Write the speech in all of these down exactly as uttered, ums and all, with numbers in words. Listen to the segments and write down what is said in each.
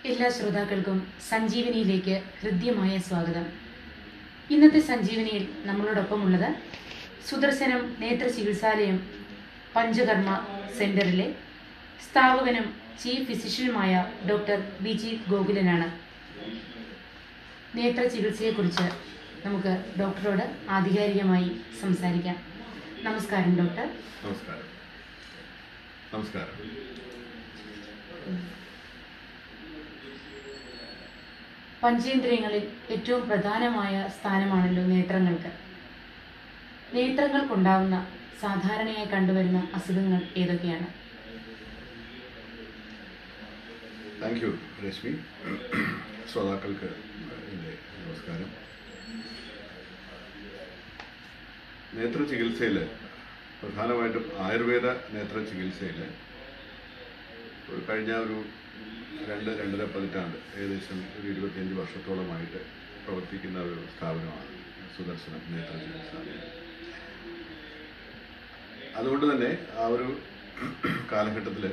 എല്ലാ ശ്രോതാക്കൾക്കും സഞ്ജീവനിയിലേക്ക് ഹൃദ്യമായ സ്വാഗതം. ഇന്നത്തെ സഞ്ജീവനിയിൽ നമ്മളോടൊപ്പമുള്ളത് സുദർശനം നേത്ര ചികിത്സാലയം പഞ്ചകർമ്മ സെന്ററിലെ സ്ഥാപകനും ചീഫ് ഫിസിഷ്യനുമായ ഡോക്ടർ ബിജീത് ഗോകുലനാണ്. നേത്ര ചികിത്സയെക്കുറിച്ച് നമുക്ക് ഡോക്ടറോട് ആധികാരികമായി സംസാരിക്കാം. നമസ്കാരം ഡോക്ടർ. നമസ്കാരം. നമസ്കാരം. പഞ്ചേന്ദ്രിയങ്ങളിൽ ഏറ്റവും പ്രധാനമായ സ്ഥാനമാണല്ലോ നേത്രങ്ങൾക്ക്. നേത്രങ്ങൾക്കുണ്ടാവുന്ന സാധാരണയായി കണ്ടുവരുന്ന അസുഖങ്ങൾ ഏതൊക്കെയാണ്? Thank you Rashmi. ശ്രോതാക്കൾക്ക് എൻ്റെ നമസ്കാരം. നേത്ര ചികിത്സയിൽ പ്രധാനമായിട്ടും ആയുർവേദ നേത്ര ചികിത്സയിൽ ഒരു കഴിഞ്ഞ ഒരു രണ്ട് രണ്ടര പതിറ്റാണ്ട് ഏകദേശം ഒരു ഇരുപത്തിയഞ്ച് വർഷത്തോളമായിട്ട് പ്രവർത്തിക്കുന്ന ഒരു സ്ഥാപനമാണ് സുദർശനം നേത്ര ചികിത്സാലയം. അതുകൊണ്ട് തന്നെ ആ ഒരു കാലഘട്ടത്തിൽ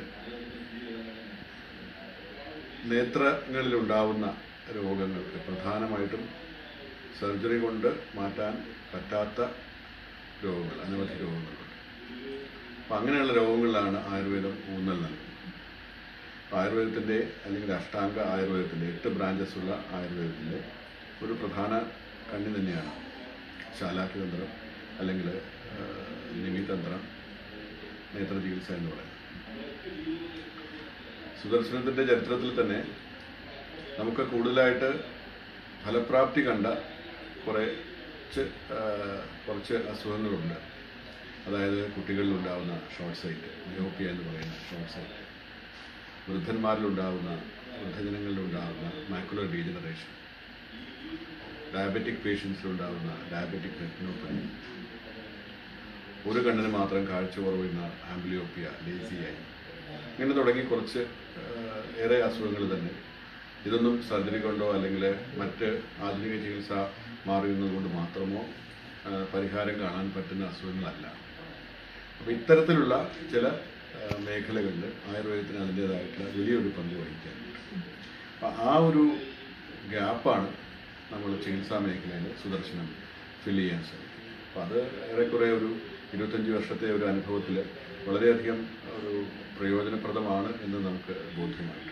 നേത്രങ്ങളിലുണ്ടാവുന്ന രോഗങ്ങൾക്ക് പ്രധാനമായിട്ടും സർജറി കൊണ്ട് മാറ്റാൻ പറ്റാത്ത രോഗങ്ങൾ, അനവധി രോഗങ്ങളുണ്ട്. അപ്പം അങ്ങനെയുള്ള രോഗങ്ങളിലാണ് ആയുർവേദം ഊന്നൽ നൽകുന്നത്. ആയുർവേദത്തിൻ്റെ അല്ലെങ്കിൽ അഷ്ടാംഗ ആയുർവേദത്തിൻ്റെ എട്ട് ബ്രാഞ്ചസ് ഉള്ള ആയുർവേദത്തിൻ്റെ ഒരു പ്രധാന കണ്ണി തന്നെയാണ് ശാലാക്യതന്ത്രം അല്ലെങ്കിൽ നിമിതന്ത്രം നേത്ര ചികിത്സ എന്ന് പറയുന്നത്. സുദർശനത്തിൻ്റെ ചരിത്രത്തിൽ തന്നെ നമുക്ക് കൂടുതലായിട്ട് ഫലപ്രാപ്തി കണ്ട കുറച്ച് കുറച്ച് അസുഖങ്ങളുണ്ട്. അതായത് കുട്ടികളിലുണ്ടാകുന്ന ഷോർട്ട് സൈറ്റ്, മയോപ്പിയ എന്ന് പറയുന്ന ഷോർട്ട് സൈറ്റ്, വൃദ്ധന്മാരിലുണ്ടാകുന്ന വൃദ്ധജനങ്ങളിലുണ്ടാകുന്ന മാക്കുലർ ഡീജനറേഷൻ, ഡയബറ്റിക് പേഷ്യൻസിലുണ്ടാകുന്ന ഡയബറ്റിക് റെറ്റിനോപ്പതി, ഒരു കണ്ണിന് മാത്രം കാഴ്ച കുറവുന്ന ആംബ്ലിയോപ്പിയ, ലേസിയായി, ഇങ്ങനെ തുടങ്ങി കുറച്ച് ഏറെ അസുഖങ്ങൾ തന്നെ ഇതൊന്നും സർജറി കൊണ്ടോ അല്ലെങ്കിൽ മറ്റ് ആധുനിക ചികിത്സ മാറിയുന്നത് കൊണ്ട് മാത്രമോ പരിഹാരം കാണാൻ പറ്റുന്ന അസുഖങ്ങളല്ല. അപ്പോൾ ഇത്തരത്തിലുള്ള ചില മേഖലകളിൽ ആയുർവേദത്തിന് അതിൻ്റേതായിട്ടുള്ള വലിയൊരു പങ്ക് വഹിക്കാനുണ്ട്. അപ്പം ആ ഒരു ഗ്യാപ്പാണ് നമ്മൾ ചികിത്സാ മേഖലയിൽ സുദർശനം ഫില്ല് ചെയ്യാൻ ശ്രമിക്കുന്നത്. അപ്പം അത് ഏറെക്കുറെ ഒരു ഇരുപത്തഞ്ച് വർഷത്തെ ഒരു അനുഭവത്തിൽ വളരെയധികം ഒരു പ്രയോജനപ്രദമാണ് എന്ന് നമുക്ക് ബോധ്യമായിട്ടുണ്ട്.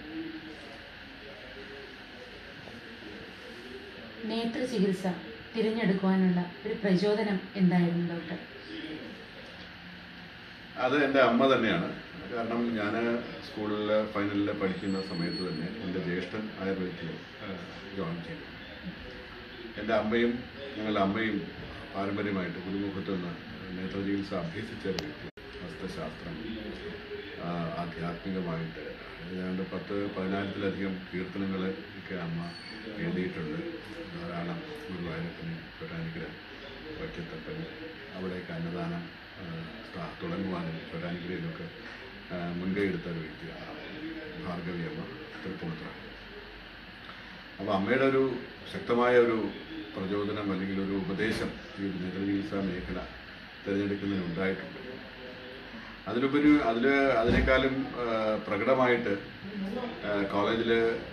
നേത്ര ചികിത്സ തിരഞ്ഞെടുക്കുവാനുള്ള ഒരു പ്രചോദനം എന്തായിരുന്നു ഡോക്ടർ? അത് എൻ്റെ അമ്മ തന്നെയാണ്. കാരണം ഞാൻ സ്കൂളിൽ ഫൈനലിൽ പഠിക്കുന്ന സമയത്ത് തന്നെ എൻ്റെ ജ്യേഷ്ഠൻ ആയുർവേദത്തിൽ ജോയിൻ ചെയ്തു. എൻ്റെ അമ്മയും ഞങ്ങളുടെ അമ്മയും പാരമ്പര്യമായിട്ട് ഗുരുമുഖത്ത് നിന്ന് നേത്ര ചികിത്സ അഭ്യസിച്ച വ്യക്തി. ഹസ്തശാസ്ത്രം, ആധ്യാത്മികമായിട്ട് ഏതാണ്ട് പത്ത് പതിനായിരത്തിലധികം കീർത്തനങ്ങൾ ഒക്കെ അമ്മ എഴുതിയിട്ടുണ്ട്. ധാരാളം ഗുരുവായൂരപ്പന്, ചൊട്ടാനിക്കര വൈക്കത്തപ്പന്, അവിടെയൊക്കെ അന്നദാനം തുടങ്ങുവാനും ചൊട്ടാനിക്കരയിലൊക്കെ മുൻകൈ എടുത്ത ഒരു വ്യക്തിയാണ് ഭാർഗവി അമ്മ തൃപ്പൂണിത്തുറ. അപ്പോൾ അമ്മയുടെ ഒരു ശക്തമായ ഒരു പ്രചോദനം അല്ലെങ്കിൽ ഒരു ഉപദേശം ഈ നേത്ര ചികിത്സാ മേഖല തിരഞ്ഞെടുക്കുന്നതിന് ഉണ്ടായിട്ടുണ്ട്. അതിലുപരി അതിൽ അതിനേക്കാളും പ്രകടമായിട്ട് കോളേജിൽ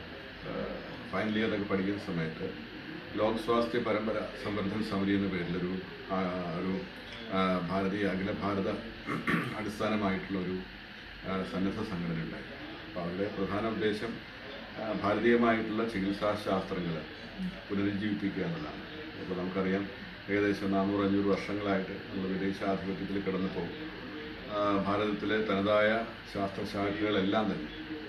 ഫൈനൽ ഇയറിലൊക്കെ പഠിക്കുന്ന സമയത്ത് ലോക് സ്വാസ്ഥ്യ പരമ്പര സംവർദ്ധൻ സമിതി എന്ന പേരിലൊരു ഒരു ഭാരതീയ അഖില ഭാരത അടിസ്ഥാനമായിട്ടുള്ള ഒരു സന്നദ്ധ സംഘടന ഉണ്ടായി. അപ്പോൾ അവരുടെ പ്രധാന ഉദ്ദേശം ഭാരതീയമായിട്ടുള്ള ചികിത്സാ ശാസ്ത്രങ്ങൾ പുനരുജ്ജീവിപ്പിക്കുക എന്നുള്ളതാണ്. അപ്പോൾ നമുക്കറിയാം ഏകദേശം നാനൂറ് അഞ്ഞൂറ് വർഷങ്ങളായിട്ട് നമ്മൾ വിദേശാധിപത്യത്തിൽ കിടന്നപ്പോൾ ഭാരതത്തിലെ തനതായ ശാസ്ത്രശാഖകളെല്ലാം തന്നെ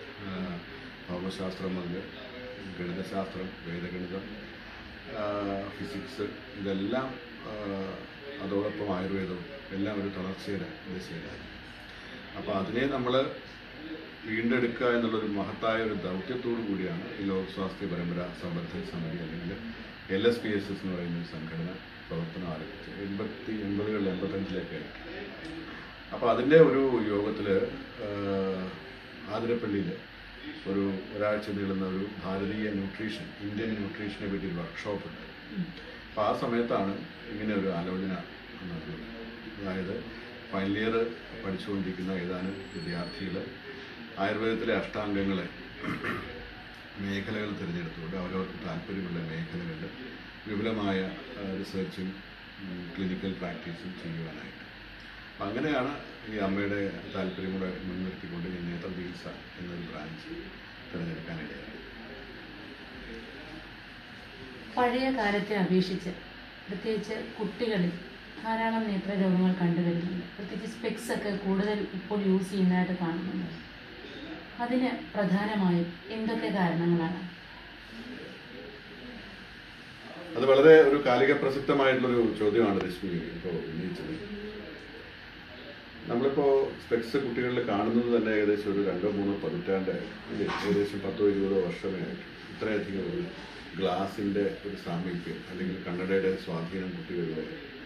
ഭൗമശാസ്ത്രം മുതൽ ഗണിതശാസ്ത്രം, വേദഗണിതം, ഫിസിക്സ്, ഇതെല്ലാം അതോടൊപ്പം ആയുർവേദവും എല്ലാം ഒരു തളർച്ചയുടെ ദിശയിലായി. അപ്പോൾ അതിനെ നമ്മൾ വീണ്ടെടുക്കുക എന്നുള്ളൊരു മഹത്തായ ഒരു ദൗത്യത്തോടു കൂടിയാണ് ഈ ലോക സ്വാസ്ഥ്യ പരമ്പര സംവർദ്ധൻ സമിതി അല്ലെങ്കിൽ L S P S S എന്ന് പറയുന്ന ഒരു സംഘടന പ്രവർത്തനം ആരംഭിച്ചത് എൺപത്തി എൺപതുകളിൽ എൺപത്തഞ്ചിലേക്ക്. അപ്പോൾ അതിൻ്റെ ഒരു യോഗത്തിൽ ആതിരപ്പള്ളിയിൽ ഒരു ഒരാഴ്ച നീളുന്ന ഒരു ഭാരതീയ ന്യൂട്രീഷൻ, ഇന്ത്യൻ ന്യൂട്രീഷനെ പറ്റി ഒരു വർക്ക്ഷോപ്പ് ഉണ്ട്. അപ്പോൾ ആ സമയത്താണ് ഇങ്ങനെ ഒരു ആലോചന നടന്നത്. അതായത് ഫൈനൽ ഇയർ പഠിച്ചുകൊണ്ടിരിക്കുന്ന ഏതാനും വിദ്യാർത്ഥികൾ ആയുർവേദത്തിലെ അഷ്ടാംഗങ്ങളെ മേഖലകൾ തിരഞ്ഞെടുത്തുകൊണ്ട് അവരവർക്ക് താല്പര്യമുള്ള മേഖലകളിൽ വിപുലമായ റിസർച്ചും ക്ലിനിക്കൽ പ്രാക്ടീസും ചെയ്യുവാനായിട്ട്. അപ്പം അങ്ങനെയാണ് ഈ അമ്മയുടെ താല്പര്യങ്ങളെ മുൻനിർത്തിക്കൊണ്ട് ഈ നേത്ര ചികിത്സ എന്നൊരു ബ്രാഞ്ച് തിരഞ്ഞെടുക്കാനിടയായി. പഴയ കാലത്തെ അപേക്ഷിച്ച് പ്രത്യേകിച്ച് കുട്ടികളിൽ ധാരാളം നേത്രരോഗങ്ങൾ കണ്ടുവരുന്നുണ്ട്. പ്രത്യേകിച്ച് സ്പെക്സ് ഒക്കെ കൂടുതൽ ഇപ്പോൾ യൂസ് ചെയ്യുന്നതായിട്ട് കാണുന്നുണ്ട്. അതിന് പ്രധാനമായും എന്തൊക്കെ കാരണങ്ങളാണ്? അത് വളരെ ഒരു കാലിക പ്രസക്തമായിട്ടുള്ളൊരു ചോദ്യമാണ് രശ്മി ഇപ്പോൾ ഉന്നയിച്ചത്. നമ്മളിപ്പോൾ സ്പെക്സ് കുട്ടികളിൽ കാണുന്നത് തന്നെ ഏകദേശം ഒരു രണ്ടോ മൂന്നോ പതിറ്റാണ്ട് ഏകദേശം പത്തോ ഇരുപതോ വർഷമേ ആയിട്ട് ഇത്രയധികം ഒരു ഗ്ലാസിൻ്റെ ഒരു സാമീപ്യം അല്ലെങ്കിൽ കണ്ണടയുടെ സ്വാധീനം കുട്ടികളിലെ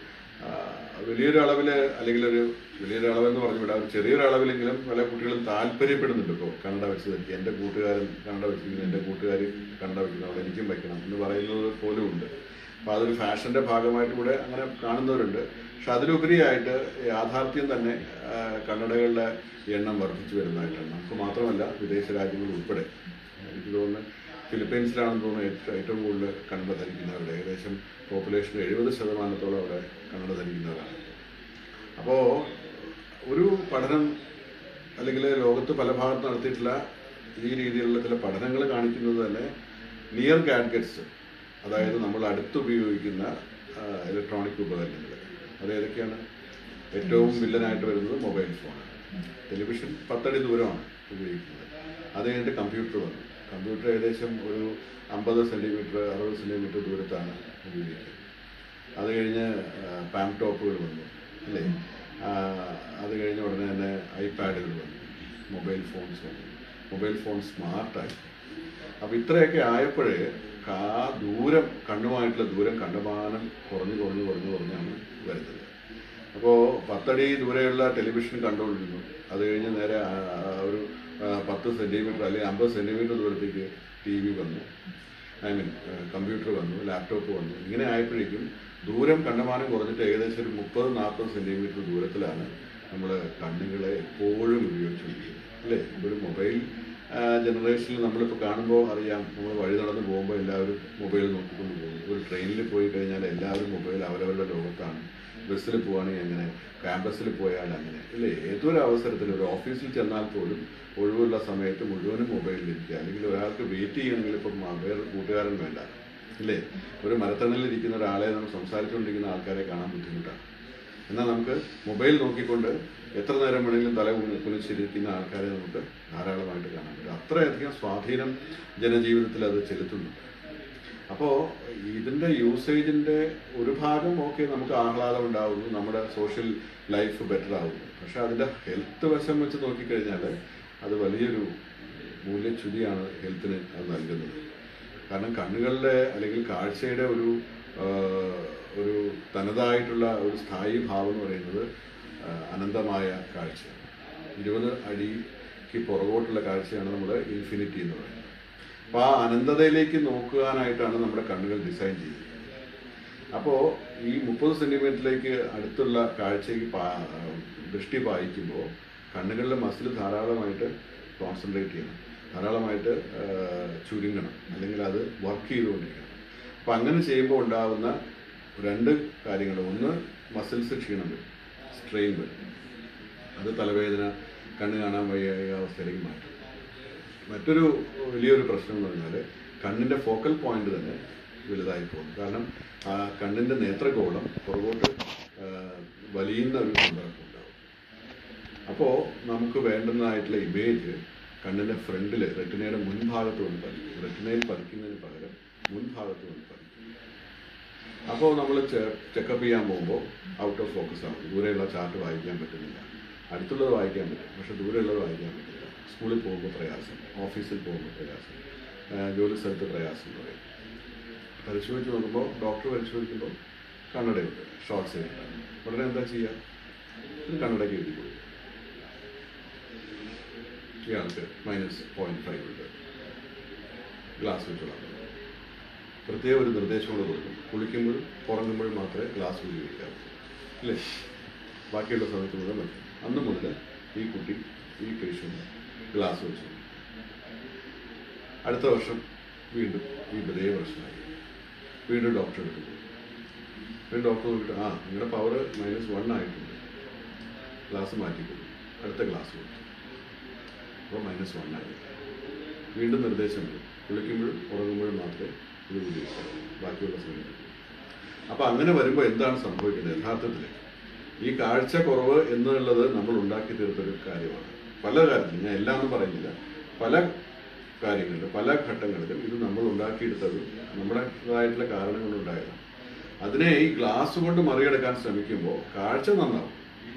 വലിയൊരു അളവിൽ അല്ലെങ്കിൽ ഒരു വലിയൊരു അളവെന്ന് പറഞ്ഞു വിടാം, ഒരു ചെറിയൊരു അളവിലെങ്കിലും പല കുട്ടികളും താല്പര്യപ്പെടുന്നുണ്ട്. ഇപ്പോൾ കണ്ണട വെച്ച് ധരിക്കുക, എൻ്റെ കൂട്ടുകാരൻ കണ്ണട വെച്ചിരിക്കുന്നു, എൻ്റെ കൂട്ടുകാർ കണ്ണട വയ്ക്കുന്നു, അവിടെ എനിക്കും വയ്ക്കണം എന്ന് പറയുന്നത് പോലും ഉണ്ട്. അപ്പോൾ അതൊരു ഫാഷൻ്റെ ഭാഗമായിട്ട് കൂടെ അങ്ങനെ കാണുന്നവരുണ്ട്. പക്ഷെ അതിലുപരിയായിട്ട് യാഥാർത്ഥ്യം തന്നെ കണ്ണടകളുടെ എണ്ണം വർദ്ധിച്ചു വരുന്നതായിട്ടാണ്. നമുക്ക് മാത്രമല്ല വിദേശ രാജ്യങ്ങൾ ഉൾപ്പെടെ. എനിക്ക് തോന്നുന്നു ഫിലിപ്പീൻസിലാണെന്ന് തോന്നുന്നു ഏറ്റവും ഏറ്റവും കൂടുതൽ കണ്ണട ധരിക്കുന്നവരുടെ ഏകദേശം പോപ്പുലേഷൻ എഴുപത് ശതമാനത്തോളം അവിടെ കണ്ണട ധരിക്കുന്നവരാണ്. അപ്പോൾ ഒരു പഠനം അല്ലെങ്കിൽ ലോകത്ത് പല ഭാഗത്ത് നടത്തിയിട്ടുള്ള ഈ രീതിയിലുള്ള ചില പഠനങ്ങൾ കാണിക്കുന്നത് തന്നെ നിയർ ഗാഡ്ഗറ്റ്സ്, അതായത് നമ്മൾ അടുത്ത് ഉപയോഗിക്കുന്ന ഇലക്ട്രോണിക് ഉപകരണങ്ങൾ, അത് ഏതൊക്കെയാണ്? ഏറ്റവും വില്ലനായിട്ട് വരുന്നത് മൊബൈൽ ഫോണാണ്. ടെലിവിഷൻ പത്തടി ദൂരമാണ് ഉപയോഗിക്കുന്നത്. അത് കഴിഞ്ഞിട്ട് കമ്പ്യൂട്ടർ വന്നു. കമ്പ്യൂട്ടർ ഏകദേശം ഒരു അമ്പത് സെൻറ്റിമീറ്റർ അറുപത് സെൻറ്റിമീറ്റർ ദൂരത്താണ് ഉപയോഗിക്കുന്നത്. അത് കഴിഞ്ഞ് പാം ടോപ്പുകൾ വന്നു അല്ലേ? അത് കഴിഞ്ഞ ഉടനെ തന്നെ ഐപാഡുകൾ വന്നു, മൊബൈൽ ഫോൺസ് വന്നു, മൊബൈൽ ഫോൺ സ്മാർട്ടായി. അപ്പോൾ ഇത്രയൊക്കെ ആയപ്പോഴേ ആ ദൂരം കണ്ണുമായിട്ടുള്ള ദൂരം കണ്ടമാനം കുറഞ്ഞു കുറഞ്ഞു കുറഞ്ഞു കുറഞ്ഞാണ് വരുന്നത്. അപ്പോൾ പത്തടി ദൂരെയുള്ള ടെലിവിഷൻ കണ്ടുകൊണ്ടിരുന്നു. അത് കഴിഞ്ഞ് നേരെ ഒരു പത്ത് സെൻറ്റിമീറ്റർ അല്ലെങ്കിൽ അമ്പത് സെൻറ്റിമീറ്റർ ദൂരത്തേക്ക് ടി വി വന്നു, ഐ മീൻ കമ്പ്യൂട്ടർ വന്നു, ലാപ്ടോപ്പ് വന്നു. ഇങ്ങനെ ആയപ്പോഴേക്കും ദൂരം കണ്ടമാനം കുറഞ്ഞിട്ട് ഏകദേശം ഒരു മുപ്പത് നാൽപ്പത് സെൻറ്റിമീറ്റർ ദൂരത്തിലാണ് നമ്മൾ കണ്ണുകളെ എപ്പോഴും ഉപയോഗിച്ചുകൊണ്ടിരിക്കുന്നത് അല്ലേ? ഒരു മൊബൈൽ ജനറേഷനിൽ നമ്മളിപ്പോൾ കാണുമ്പോൾ അറിയാം, നമ്മൾ വഴി നടന്ന് പോകുമ്പോൾ എല്ലാവരും മൊബൈൽ നോക്കിക്കൊണ്ട് പോകും. ഒരു ട്രെയിനിൽ പോയി കഴിഞ്ഞാൽ എല്ലാവരും മൊബൈൽ അവരവരുടെ ലോകത്താണ്. ബസ്സിൽ പോവുകയാണെങ്കിൽ അങ്ങനെ, ക്യാമ്പസിൽ പോയാൽ അങ്ങനെ അല്ലേ? ഏതൊരു അവസരത്തിൽ ഒരു ഓഫീസിൽ ചെന്നാൽ പോലും ഒഴിവുള്ള സമയത്ത് മുഴുവനും മൊബൈലിലിരിക്കുക. അല്ലെങ്കിൽ ഒരാൾക്ക് വെയിറ്റ് ചെയ്യണമെങ്കിൽ ഇപ്പം വേറെ കൂട്ടുകാരൻ വേണ്ട അല്ലേ? ഒരു മരത്തണലിരിക്കുന്ന ഒരാളെ നമ്മൾ സംസാരിച്ചുകൊണ്ടിരിക്കുന്ന ആൾക്കാരെ കാണാൻ ബുദ്ധിമുട്ടാണ്. എന്നാൽ നമുക്ക് മൊബൈൽ നോക്കിക്കൊണ്ട് എത്ര നേരം വേണമെങ്കിലും തല കുനിച്ചിരിക്കുന്ന ആൾക്കാരെ നമുക്ക് ധാരാളമായിട്ട് കാണാൻ പറ്റും. അത്രയധികം സ്വാധീനം ജനജീവിതത്തിൽ അത് ചെലുത്തുന്നുണ്ട്. അപ്പോൾ ഇതിൻ്റെ യൂസേജിൻ്റെ ഒരു ഭാഗം ഓക്കെ, നമുക്ക് ആഹ്ലാദം ഉണ്ടാകുന്നു, നമ്മുടെ സോഷ്യൽ ലൈഫ് ബെറ്റർ ആകുന്നു. പക്ഷെ അതിൻ്റെ ഹെൽത്ത് വശം വെച്ച് നോക്കിക്കഴിഞ്ഞാൽ അത് വലിയൊരു മൂല്യച്യുതിയാണ് ഹെൽത്തിന് അത് നൽകുന്നത്. കാരണം കണ്ണുകളുടെ അല്ലെങ്കിൽ കാഴ്ചയുടെ ഒരു ഒരു തനതായിട്ടുള്ള ഒരു സ്ഥായി ഭാവം എന്ന് പറയുന്നത് അനന്തമായ കാഴ്ചയാണ്. ഇരുപത് അടിക്ക് പുറകോട്ടുള്ള കാഴ്ചയാണ് നമ്മൾ ഇൻഫിനിറ്റി എന്ന് പറയുന്നത്. അപ്പോൾ ആ അനന്തതയിലേക്ക് നോക്കുവാനായിട്ടാണ് നമ്മുടെ കണ്ണുകൾ ഡിസൈൻ ചെയ്യുന്നത്. അപ്പോൾ ഈ മുപ്പത് സെൻറ്റിമീറ്ററിലേക്ക് അടുത്തുള്ള കാഴ്ചയ്ക്ക് പാ ദൃഷ്ടി പായിക്കുമ്പോൾ കണ്ണുകളിലെ മസിൽ ധാരാളമായിട്ട് കോൺസെൻട്രേറ്റ് ചെയ്യണം, ധാരാളമായിട്ട് ചുരുങ്ങണം, അല്ലെങ്കിൽ അത് വർക്ക് ചെയ്തുകൊണ്ടിരിക്കണം. അപ്പം അങ്ങനെ ചെയ്യുമ്പോൾ ഉണ്ടാകുന്ന രണ്ട് കാര്യങ്ങൾ, ഒന്ന് മസിൽസ് ക്ഷീണം വരും, സ്ട്രെയിൻ വരും, അത് തലവേദന, കണ്ണ് കാണാൻ വയ്യ അവസ്ഥയിലേക്ക് മാറ്റും. മറ്റൊരു വലിയൊരു പ്രശ്നം എന്ന് പറഞ്ഞാൽ കണ്ണിൻ്റെ ഫോക്കൽ പോയിന്റ് തന്നെ വലുതായി പോകും. കാരണം ആ കണ്ണിൻ്റെ നേത്രഗോളം പുറകോട്ട് വലിയുന്ന ഒരു സന്ദർഭം ഉണ്ടാവും. അപ്പോൾ നമുക്ക് വേണ്ടുന്നതായിട്ടുള്ള ഇമേജ് കണ്ണിൻ്റെ ഫ്രണ്ടിൽ റെറ്റിനയുടെ മുൻഭാഗത്ത് വന്ന് പതിക്കും. റെറ്റിനയിൽ പതിക്കുന്നതിന് പകരം മുൻഭാഗത്ത് വന്ന് പതിക്കും. അപ്പോൾ നമ്മൾ ചെക്കപ്പ് ചെയ്യാൻ പോകുമ്പോൾ ഔട്ട് ഓഫ് ഫോക്കസ് ആവും. ദൂരെയുള്ള ചാർട്ട് വായിക്കാൻ പറ്റുന്നില്ല, അടുത്തുള്ളത് വായിക്കാൻ പറ്റും, പക്ഷെ ദൂരെയുള്ളത് വായിക്കാൻ പറ്റില്ല. സ്കൂളിൽ പോകുമ്പോൾ പ്രയാസം, ഓഫീസിൽ പോകുമ്പോൾ പ്രയാസം, ജോലി സ്ഥലത്ത് പ്രയാസം എന്ന് പറയും. പരിശോധിച്ച് നോക്കുമ്പോൾ ഡോക്ടർ പരിശോധിക്കുമ്പോൾ കണ്ണടയുണ്ട്, ഷോർട്ട് സൈറ്റാണ്. ഉടനെ എന്താ ചെയ്യുക? ഒരു കണ്ണടയ്ക്ക് എഴുതി കൊടുക്കും, ഇയാൾക്ക് മൈനസ് പോയിന്റ് ഫൈവ് ഉണ്ട്, ഗ്ലാസ് വെച്ചോളാം. പ്രത്യേക ഒരു നിർദ്ദേശം കൂടെ കൊടുക്കും, കുളിക്കുമ്പോഴും ഉറങ്ങുമ്പോഴും മാത്രമേ ഗ്ലാസ് ഉപയോഗിക്കാവൂ അല്ലേ? ബാക്കിയുള്ള സമയത്ത് മുഴുവൻ വയ്ക്കും. അന്ന് മുതൽ ഈ കുട്ടി ഈ പേഷ്യൻ്റ് ഗ്ലാസ് വെച്ചു. അടുത്ത വർഷം വീണ്ടും വീണ്ടും ഇതേ പ്രശ്നമായി. വീണ്ടും ഡോക്ടർ എടുക്കുന്നു. വീണ്ടും ഡോക്ടർ നോക്കിയിട്ട് ആ നിങ്ങളുടെ പവർ മൈനസ് വൺ ആയിട്ടുണ്ട്, ഗ്ലാസ് മാറ്റിക്കൊള്ളു, അടുത്ത ഗ്ലാസ് കൊടുത്തു. അപ്പോൾ മൈനസ് വൺ ആയി. വീണ്ടും നിർദ്ദേശം വരും, കുളിക്കുമ്പോഴും ഉറങ്ങുമ്പോഴും മാത്രമേ ഇത് ഉപയോഗിക്കാവൂ, ബാക്കിയുള്ള സമയത്ത്. അപ്പോൾ അങ്ങനെ വരുമ്പോൾ എന്താണ് സംഭവിക്കുന്നത്? യഥാർത്ഥത്തിൽ ഈ കാഴ്ച കുറവ് എന്നുള്ളത് നമ്മൾ ഉണ്ടാക്കി തീർത്തൊരു കാര്യമാണ്. പല കാര്യത്തിലും, ഞാൻ എല്ലാം ഒന്നും പറയുന്നില്ല, പല കാര്യങ്ങളിലും പല ഘട്ടങ്ങളിലും ഇത് നമ്മൾ ഉണ്ടാക്കിയെടുത്തത് നമ്മുടേതായിട്ടുള്ള കാരണം കൊണ്ടുണ്ടായതാണ്. അതിനെ ഈ ഗ്ലാസ് കൊണ്ട് മറികടക്കാൻ ശ്രമിക്കുമ്പോൾ കാഴ്ച നന്നാവും,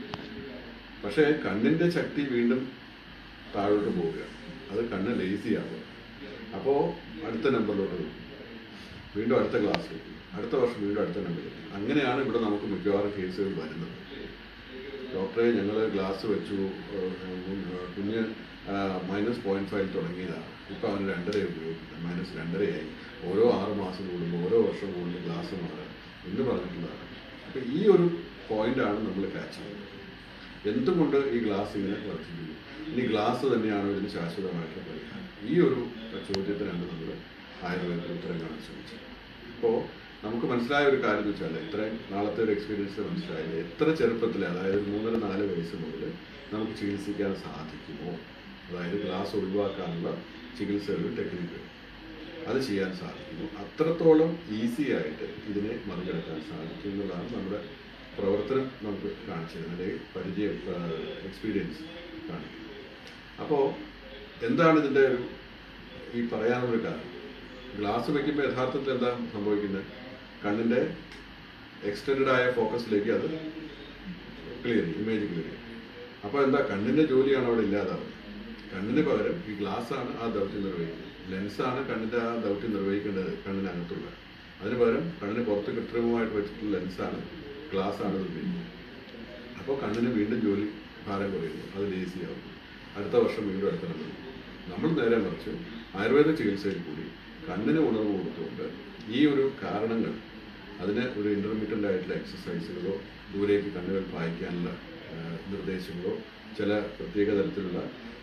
പക്ഷേ കണ്ണിൻ്റെ ശക്തി വീണ്ടും താഴോട്ട് പോവുകയാണ്. അത് കണ്ണ് ലേസി ആവുക. അപ്പോൾ അടുത്ത നമ്പറിലോട്ട് വരും, വീണ്ടും അടുത്ത ഗ്ലാസ് വയ്ക്കും, അടുത്ത വർഷം വീണ്ടും അടുത്ത നമ്പർ വയ്ക്കും. അങ്ങനെയാണ് ഇവിടെ നമുക്ക് മിക്കവാറും കേസുകൾ വരുന്നത്. ഡോക്ടറെ ഞങ്ങൾ ഗ്ലാസ് വെച്ചു, കുഞ്ഞ് മൈനസ് പോയിന്റ് ഫൈവ് തുടങ്ങിയതാണ്, ഇപ്പോൾ അവന് രണ്ടര ഉപയോഗിക്കുന്നത്, മൈനസ് രണ്ടരയായി, ഓരോ ആറ് മാസം കൂടുമ്പോൾ ഓരോ വർഷം കൂടുമ്പോൾ ഗ്ലാസ് മാറുക എന്ന് പറഞ്ഞിട്ടുള്ളതാണ്. അപ്പോൾ ഈ ഒരു പോയിന്റാണ് നമ്മൾ ക്യാച്ച് ചെയ്യുന്നത്. എന്തുകൊണ്ട് ഈ ഗ്ലാസ് ഇങ്ങനെ വർദ്ധിക്കുന്നു? ഇനി ഗ്ലാസ് തന്നെയാണോ ഇതിന് ശാശ്വതമായിട്ടുള്ള പരിഹാരം? ഈ ഒരു ചോദ്യത്തിനാണ് നമ്മൾ ആയുർവേദത്തിൽ ഉത്തരം കാണാൻ ശ്രമിച്ചത്. ഇപ്പോൾ നമുക്ക് മനസ്സിലായ ഒരു കാര്യം എന്ന് വെച്ചാൽ, ഇത്രയും നാളത്തെ ഒരു എക്സ്പീരിയൻസ് മനസ്സിലായത്, എത്ര ചെറുപ്പത്തിൽ, അതായത് മൂന്നര നാല് വയസ്സ് മുതൽ നമുക്ക് ചികിത്സിക്കാൻ സാധിക്കുമോ, അതായത് ഗ്ലാസ് ഒഴിവാക്കാനുള്ള ചികിത്സകളും ടെക്നിക്കുകൾ അത് ചെയ്യാൻ സാധിക്കുമോ, അത്രത്തോളം ഈസി ആയിട്ട് ഇതിനെ മറികടക്കാൻ സാധിക്കും എന്നുള്ളതാണ് നമ്മുടെ പ്രവർത്തനം നമുക്ക് കാണിച്ചത്, അല്ലെങ്കിൽ പരിചയം, എക്സ്പീരിയൻസ് കാണിക്കുന്നത്. അപ്പോൾ എന്താണ് ഇതിൻ്റെ ഒരു ഈ പറയാനുള്ളൊരു കാരണം? ഗ്ലാസ് വയ്ക്കുമ്പോൾ യഥാർത്ഥത്തിൽ എന്താ സംഭവിക്കുന്നത്? കണ്ണിൻ്റെ എക്സ്റ്റൻഡ് ആയ ഫോക്കസിലേക്ക് അത് ക്ലിയർ ചെയ്യും, ഇമേജ് ക്ലിയർ ചെയ്യും. അപ്പോൾ എന്താ, കണ്ണിൻ്റെ ജോലിയാണ് അവിടെ ഇല്ലാതാവുന്നത്. കണ്ണിന് പകരം ഈ ഗ്ലാസ്സാണ് ആ ദൗത്യം നിർവഹിക്കുന്നത്. ലെൻസാണ് കണ്ണിൻ്റെ ആ ദൗത്യം നിർവഹിക്കേണ്ടത് കണ്ണിനകത്തുള്ള. അതിന് പകരം കണ്ണിന് പുറത്ത് കൃത്രിമമായിട്ട് വെച്ചിട്ടുള്ള ലെൻസാണ്, ഗ്ലാസ്സാണ് ഇത് ഉപയോഗിക്കുന്നത്. അപ്പോൾ കണ്ണിന് വീണ്ടും ജോലി ഭാരം കുറയുന്നു, അത് ലേസി ആവുന്നു, അടുത്ത വർഷം വീണ്ടും അടുത്ത നമ്പർ. നമ്മൾ നേരെ മറിച്ച് ആയുർവേദ ചികിത്സയിൽ കൂടി കണ്ണിന് ഉണർവ് കൊടുത്തുകൊണ്ട് ഈ ഒരു കാരണങ്ങൾ, അതിന് ഒരു ഇൻ്റർമീഡിയൻ്റ് ആയിട്ടുള്ള എക്സസൈസുകളോ ദൂരേക്ക് കണ്ണുകൾ പായിക്കാനുള്ള നിർദ്ദേശങ്ങളോ ചില പ്രത്യേക തരത്തിലുള്ള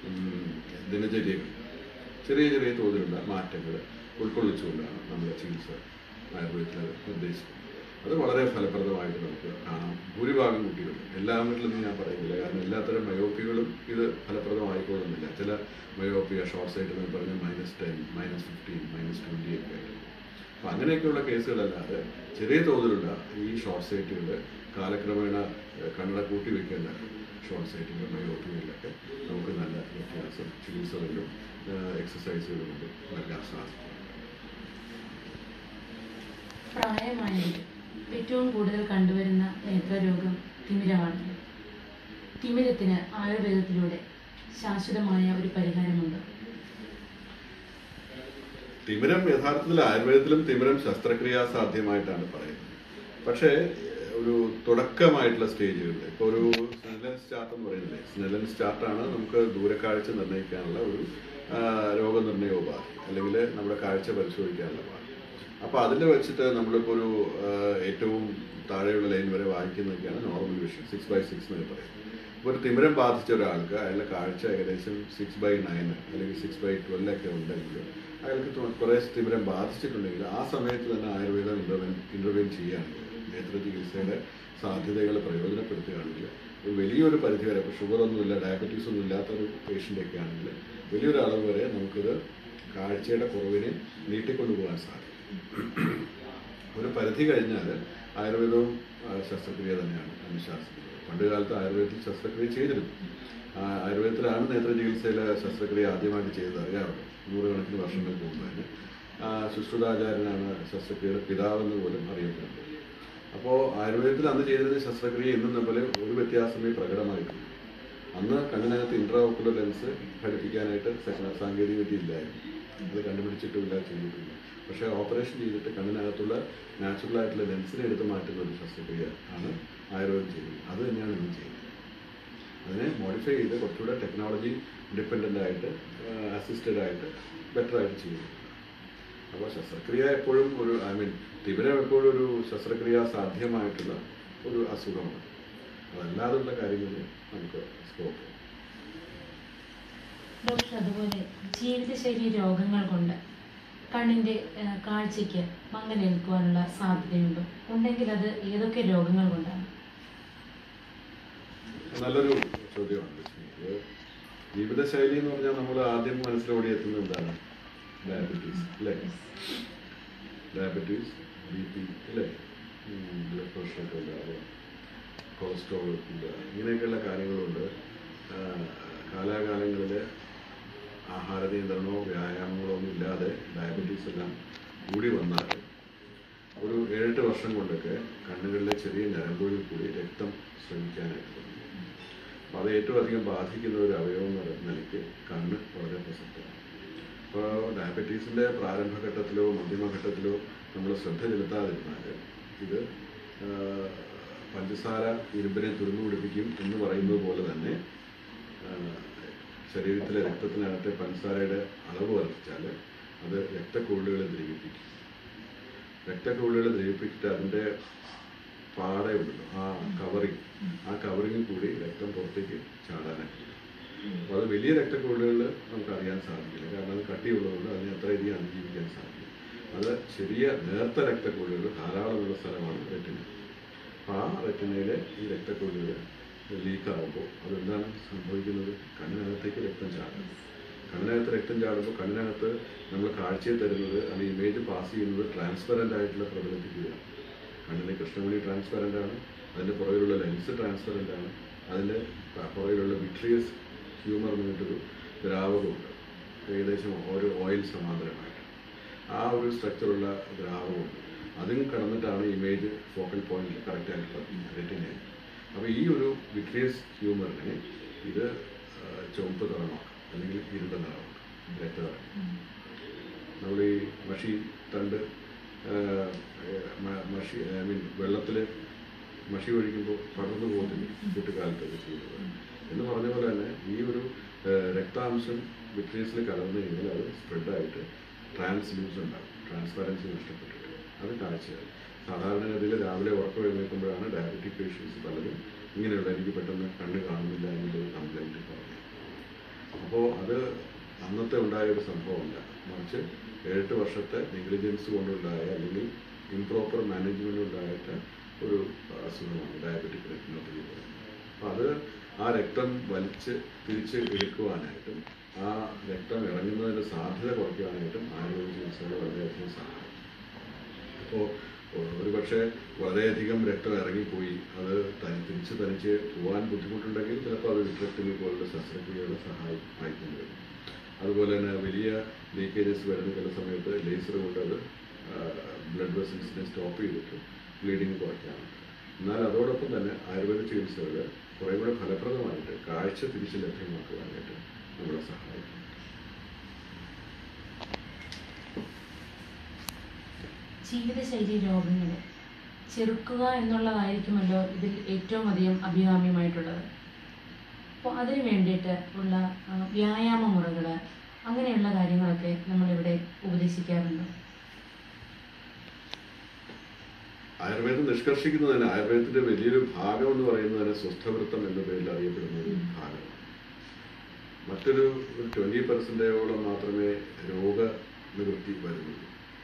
ദിനചര്യകൾ, ചെറിയ ചെറിയ തോതിലുള്ള മാറ്റങ്ങൾ ഉൾക്കൊള്ളിച്ചുകൊണ്ടാണ് നമ്മുടെ ചികിത്സ ആയുർവേദത്തിൽ നിർദ്ദേശിക്കുന്നത്. അത് വളരെ ഫലപ്രദമായിട്ട് നമുക്ക് കാണാം. ഭൂരിഭാഗം കുട്ടികളും, എല്ലാ വീട്ടിലും ഞാൻ പറയുന്നില്ല, കാരണം എല്ലാത്തരം മയോപ്പികളും ഇത് ഫലപ്രദമായിക്കൊള്ളുന്നില്ല. ചില മയോപ്പിയ ഷോർട്ട് സൈറ്റ് എന്ന് പറഞ്ഞാൽ minus ten, minus fifteen, minus twenty ഒക്കെ ആയിട്ട്. അപ്പോൾ അങ്ങനെയൊക്കെയുള്ള കേസുകളല്ലാതെ ചെറിയ തോതിലുള്ള ഈ ഷോർട്ട് സൈറ്റുകൾ കാലക്രമേണ കണ്ണട കൂട്ടി വയ്ക്കേണ്ട ഷോർട്ട് സൈറ്റുകൾ, മയോപ്പികളിലൊക്കെ നമുക്ക് നല്ല വ്യത്യാസം ചികിത്സകളിലും എക്സസൈസുകളും കൊണ്ട് നൽകാൻ സാധിക്കും. പ്രായമായവരിൽ ഏറ്റവും കൂടുതൽ കണ്ടുവരുന്ന നേത്രരോഗം തിമിരമാണ്. തിമിരത്തിന് ആയുർവേദത്തിലൂടെ ശാശ്വതമായ ഒരു പരിഹാരമുണ്ട്. തിമിരം യഥാർത്ഥത്തിൽ ആയുർവേദത്തിലും തിമിരം ശസ്ത്രക്രിയാ സാധ്യമായിട്ടാണ് പറയുന്നത്. പക്ഷേ ഒരു തുടക്കമായിട്ടുള്ള സ്റ്റേജുകളിൽ, ഇപ്പോൾ ഒരു സ്നെല്ലൻസ് ചാർട്ട് എന്ന് പറയുന്നില്ലേ, സ്നെല്ലൻസ് ചാർട്ടാണ് നമുക്ക് ദൂരക്കാഴ്ച നിർണ്ണയിക്കാനുള്ള ഒരു രോഗനിർണയോപാധി, അല്ലെങ്കിൽ നമ്മുടെ കാഴ്ച പരിശോധിക്കാനുള്ള ഉപാധി. അപ്പോൾ അതിൽ വെച്ചിട്ട് നമ്മളിപ്പോൾ ഒരു ഏറ്റവും താഴെയുള്ള ലൈൻ വരെ വായിക്കുന്നതൊക്കെയാണ് normal vision, six by six എന്ന് പറയുന്നത്. ഇപ്പോൾ ഒരു തിമിരം ബാധിച്ച ഒരാൾക്ക് അയാളുടെ കാഴ്ച ഏകദേശം സിക്സ് ബൈ നയൻ അല്ലെങ്കിൽ സിക്സ് ബൈ ട്വൽവ് ഒക്കെ ഉണ്ടെങ്കിൽ, അയാൾക്ക് കുറേ തിമിരം ബാധിച്ചിട്ടുണ്ടെങ്കിൽ ആ സമയത്ത് തന്നെ ആയുർവേദം ഇൻ്റർവെൻ ഇൻ്റർവെൻ ചെയ്യുകയാണെങ്കിൽ, നേത്ര ചികിത്സയുടെ സാധ്യതകൾ പ്രയോജനപ്പെടുത്തുകയാണെങ്കിൽ ഒരു വലിയൊരു പരിധി വരെ, ഇപ്പോൾ ഷുഗറൊന്നുമില്ല, ഡയബറ്റീസ് ഒന്നും ഇല്ലാത്തൊരു പേഷ്യൻ്റൊക്കെ ആണെങ്കിൽ വലിയൊരു അളവ് വരെ നമുക്കിത് കാഴ്ചയുടെ കുറവിനെ നീട്ടിക്കൊണ്ടുപോകാൻ സാധിക്കും. ഒരു പരിധി കഴിഞ്ഞാൽ ആയുർവേദവും ശസ്ത്രക്രിയ തന്നെയാണ് അനുശാസിക്കുന്നത്. പണ്ട് കാലത്ത് ആയുർവേദത്തിൽ ശസ്ത്രക്രിയ ചെയ്തിരുന്നു. ആയുർവേദത്തിലാണ് നേത്ര ചികിത്സയിലെ ശസ്ത്രക്രിയ ആദ്യമായിട്ട് ചെയ്തത്, അറിയാമല്ലോ. നൂറുകണക്കിന് വർഷങ്ങൾക്ക് മുമ്പ് തന്നെ സുശ്രുതാചാര്യനാണ് ശസ്ത്രക്രിയയുടെ പിതാവെന്ന് പോലും അറിയപ്പെടുന്നത്. അപ്പോൾ ആയുർവേദത്തിൽ അന്ന് ചെയ്തിരുന്ന ശസ്ത്രക്രിയ ഇന്നും തമ്മിൽ ഒരു വ്യത്യാസമേ പ്രകടമായിട്ടുള്ളൂ. അന്ന് കണ്ണിനകത്ത് ഇൻട്രാഓക്കുലർ ലെൻസ് ഘടിപ്പിക്കാനായിട്ട് സാങ്കേതിക വിദ്യ ഇല്ലായിരുന്നു, അത് കണ്ടുപിടിച്ചിട്ടുമില്ല, ചെയ്തിട്ടില്ല. പക്ഷേ ഓപ്പറേഷൻ ചെയ്തിട്ട് കണ്ണിനകത്തുള്ള നാച്ചുറൽ ആയിട്ടുള്ള ലെൻസിനെ എടുത്ത് മാറ്റുന്ന ഒരു ശസ്ത്രക്രിയ ആണ് ആയുർവേദം ചെയ്യുന്നത്. അത് തന്നെയാണ് ഇന്ന് ചെയ്യുന്നത്. അതിനെ മോഡിഫൈ ചെയ്ത് കുറച്ചുകൂടെ ടെക്നോളജി ഡിപ്പെൻഡൻ്റ് ആയിട്ട്, അസിസ്റ്റഡ് ആയിട്ട്, ബെറ്റർ ആയിട്ട് ചെയ്യുന്നു. അപ്പോൾ ശസ്ത്രക്രിയ എപ്പോഴും ഒരു, ഐ മീൻ തിമിരം എപ്പോഴും ഒരു ശസ്ത്രക്രിയ സാധ്യമായിട്ടുള്ള ഒരു അസുഖമാണ്. അതല്ലാതുള്ള കാര്യങ്ങളിൽ നമുക്ക് സ്കോപ്പ് ഡോക്ടർ, അതുപോലെ ജീവിതശൈലി രോഗങ്ങൾ കൊണ്ട് കണ്ണിൻ്റെ കാഴ്ചയ്ക്ക് മങ്ങലേൽക്കുവാനുള്ള സാധ്യതയുണ്ടോ? ഉണ്ടെങ്കിൽ അത് ഏതൊക്കെ രോഗങ്ങൾ കൊണ്ടാണ്? നല്ലൊരു ചോദ്യമാണ് ലക്ഷ്മി. ഇത് ജീവിതശൈലി എന്ന് പറഞ്ഞാൽ നമ്മൾ ആദ്യം മനസ്സിലോടി എത്തുന്നത് എന്താണ്? ഡയബറ്റീസ് അല്ലേ? ഡയബറ്റീസ്, ബി പി അല്ലേ, ബ്ലഡ് പ്രഷറൊക്കെ ഉണ്ടാവുക, കൊളസ്ട്രോൾ കൂടുക, ഇങ്ങനെയൊക്കെയുള്ള കാര്യങ്ങളുണ്ട്. കാലാകാലങ്ങളിൽ ആഹാര നിയന്ത്രണമോ വ്യായാമങ്ങളോ ഒന്നും ഇല്ലാതെ ഡയബറ്റീസ് എല്ലാം കൂടി വന്നാൽ ഒരു ഏഴെട്ട് വർഷം കൊണ്ടൊക്കെ കണ്ണുകളിലെ ചെറിയ ഞരമ്പുകളിൽ കൂടി രക്തം ശ്രമിക്കാനായിട്ട് തുടങ്ങും. അപ്പോൾ അത് ഏറ്റവും അധികം ബാധിക്കുന്ന ഒരു അവയവം എന്ന നിലയ്ക്ക് കണ്ണ് വളരെ പ്രസക്തമാണ്. അപ്പോൾ ഡയബറ്റീസിൻ്റെ പ്രാരംഭഘട്ടത്തിലോ മധ്യമഘട്ടത്തിലോ നമ്മൾ ശ്രദ്ധ ചെലുത്താതിരുന്നാൽ ഇത് പഞ്ചസാര ഇരുമ്പിനെ തുറന്നു പിടിപ്പിക്കും എന്ന് പറയുന്നത് പോലെ തന്നെ ശരീരത്തിലെ രക്തത്തിനകത്തെ പഞ്ചസാരയുടെ അളവ് വർദ്ധിച്ചാൽ അത് രക്തക്കുഴലുകളെ ദ്രവിപ്പിക്കും. രക്തക്കുഴലുകളെ ദ്രവിപ്പിച്ചിട്ട് അതിൻ്റെ പാടയുണ്ടല്ലോ, ആ കവറിങ്, ആ കവറിങ്ങിൽ കൂടി രക്തം പുറത്തേക്ക് ചാടാനായിട്ട്. അപ്പോൾ അത് വലിയ രക്തക്കുഴലുകൾ നമുക്ക് അറിയാൻ സാധിക്കില്ല, കാരണം അത് കട്ടിയുള്ളതുകൊണ്ട് അതിന് എത്ര രീതിയിൽ അതിജീവിക്കാൻ സാധിക്കും. അത് ചെറിയ നേർത്ത രക്തക്കുഴലുകൾ ധാരാളമുള്ള സ്ഥലമാണ് റെറ്റിന. അപ്പോൾ ആ റെറ്റിനയിലെ ഈ രക്തക്കുഴലുകൾ ലീക്കാകുമ്പോൾ അതെന്താണ് സംഭവിക്കുന്നത്? കണ്ണിനകത്തേക്ക് രക്തം ചാടും. കണ്ണിനകത്ത് രക്തം ചാടുമ്പോൾ കണ്ണിനകത്ത് നമ്മൾ കാഴ്ചയെ തരുന്നത്, അത് ഇമേജ് പാസ് ചെയ്യുന്നത് ട്രാൻസ്പെറൻ്റ് ആയിട്ടുള്ള പ്രതലത്തിലൂടെയാണ്. കണ്ണിലെ കൃഷ്ണമണി ട്രാൻസ്പെറൻ്റ് ആണ്, അതിൻ്റെ പുറകിലുള്ള ലെൻസ് ട്രാൻസ്പെറൻ്റ് ആണ്, അതിൻ്റെ പുറകിലുള്ള വിട്രിയസ് ഹ്യൂമർ എന്നിട്ടൊരു ദ്രാവകമുണ്ട്, ഏകദേശം ഒരു ഓയിൽ സമാന്തരമായിട്ട്. ആ ഒരു സ്ട്രക്ചറുള്ള ദ്രാവകമുണ്ട്. അതും കടന്നിട്ടാണ് ഇമേജ് ഫോക്കൽ പോയിന്റിൽ കറക്റ്റായിട്ട് പതിക്കുന്നത് റെറ്റിനയിൽ. അപ്പോൾ ഈ ഒരു വിട്രിയസ് ഹ്യൂമറിനെ ഇത് ചുവപ്പ് നിറമാക്കും, അല്ലെങ്കിൽ ഇരുണ്ട നിറമാക്കും, രക്തനിറം. നമ്മൾ ഈ മഷി തണ്ട് മഷി ഐ മീൻ വെള്ളത്തിൽ മഷി ഒഴിക്കുമ്പോൾ പടർന്നു പോകുന്നില്ല കുട്ടിക്കാലത്തൊക്കെ ചെയ്യുന്നത് എന്ന് പറഞ്ഞ പോലെ തന്നെ ഈ ഒരു രക്താംശം വിട്രിയസിൽ കലർന്നു കഴിഞ്ഞാൽ അത് സ്പ്രെഡായിട്ട് ട്രാൻസ്ലൂസ് ഉണ്ടാകും, ട്രാൻസ്പാരൻസി നഷ്ടപ്പെട്ടിട്ട് അത് കാഴ്ചയായി. സാധാരണഗതിയിൽ രാവിലെ ഉറക്കം എഴുന്നേൽക്കുമ്പോഴാണ് ഡയബറ്റിക് പേഷ്യൻസ് പലരും ഇങ്ങനെയുള്ള എനിക്ക് പെട്ടെന്ന് കണ്ണ് കാണുന്നില്ല എന്നുള്ളൊരു കംപ്ലൈൻറ്റ് പറഞ്ഞു. അപ്പോൾ അത് അന്നത്തെ ഉണ്ടായൊരു സംഭവമല്ല, മറിച്ച് ഏഴെട്ട് വർഷത്തെ നെഗ്ലിജൻസ് കൊണ്ടുണ്ടായ അല്ലെങ്കിൽ ഇംപ്രോപ്പർ മാനേജ്മെൻ്റ് ഉണ്ടായിട്ട് ഒരു അസുഖമാണ് ഡയബറ്റിക് റെറ്റിനോപ്പതി. അപ്പോൾ അത് ആ രക്തം വലിച്ച് തിരിച്ച് എടുക്കുവാനായിട്ടും ആ രക്തം ഇറങ്ങുന്നതിൻ്റെ സാധ്യത കുറയ്ക്കുവാനായിട്ടും ആയുർവേദ ചികിത്സകൾ വളരെയധികം സഹായിക്കും. അപ്പോൾ ഒരു പക്ഷേ വളരെയധികം രക്തം ഇറങ്ങിപ്പോയി അത് തനി തിരിച്ച് തനിച്ച് പോകാൻ ബുദ്ധിമുട്ടുണ്ടെങ്കിൽ ചിലപ്പോൾ അത് വിട്രെക്ടമി പോലുള്ള ശസ്ത്രക്രിയയുടെ സഹായം ആയിക്കൊണ്ട് വരും. അതുപോലെ തന്നെ വലിയ ലീക്കേജസ് വരുന്ന ചില സമയത്ത് ലേസർ കൊണ്ട് അത് ബ്ലഡ് വെസൽസിനെ സ്റ്റോപ്പ് ചെയ്തിട്ട് ബ്ലീഡിങ് കുറയ്ക്കാറുണ്ട്. എന്നാൽ അതോടൊപ്പം തന്നെ ആയുർവേദ ചികിത്സകൾ കുറേ കൂടെ ഫലപ്രദമായിട്ട് കാഴ്ച തിരിച്ച് ലഭ്യമാക്കുവാനായിട്ട് നമ്മളെ സഹായിക്കും. ജീവിതശൈലി രോഗങ്ങളെ ചെറുക്കുക എന്നുള്ളതായിരിക്കുമല്ലോ ഇതിൽ ഏറ്റവും അധികം അഭികാമ്യമായിട്ടുള്ളത്. അപ്പോൾ അതിന് വേണ്ടിയിട്ട് ഉള്ള വ്യായാമ മുറകൾ, അങ്ങനെയുള്ള കാര്യങ്ങളൊക്കെ നമ്മളിവിടെ ഉപദേശിക്കാറുണ്ട്. ആയുർവേദം നിഷ്കർഷിക്കുന്നത് തന്നെ, ആയുർവേദത്തിന്റെ വലിയൊരു ഭാഗം എന്ന് പറയുന്നത് തന്നെ സ്വസ്ഥവൃത്തം എന്ന പേരിൽ അറിയപ്പെടുന്ന ഒരു ഭാഗമാണ്. മറ്റൊരു ഒരു ട്വന്റി പെർസെൻറ്റേജോളം മാത്രമേ രോഗനിവൃത്തി വരുന്നുള്ളൂ.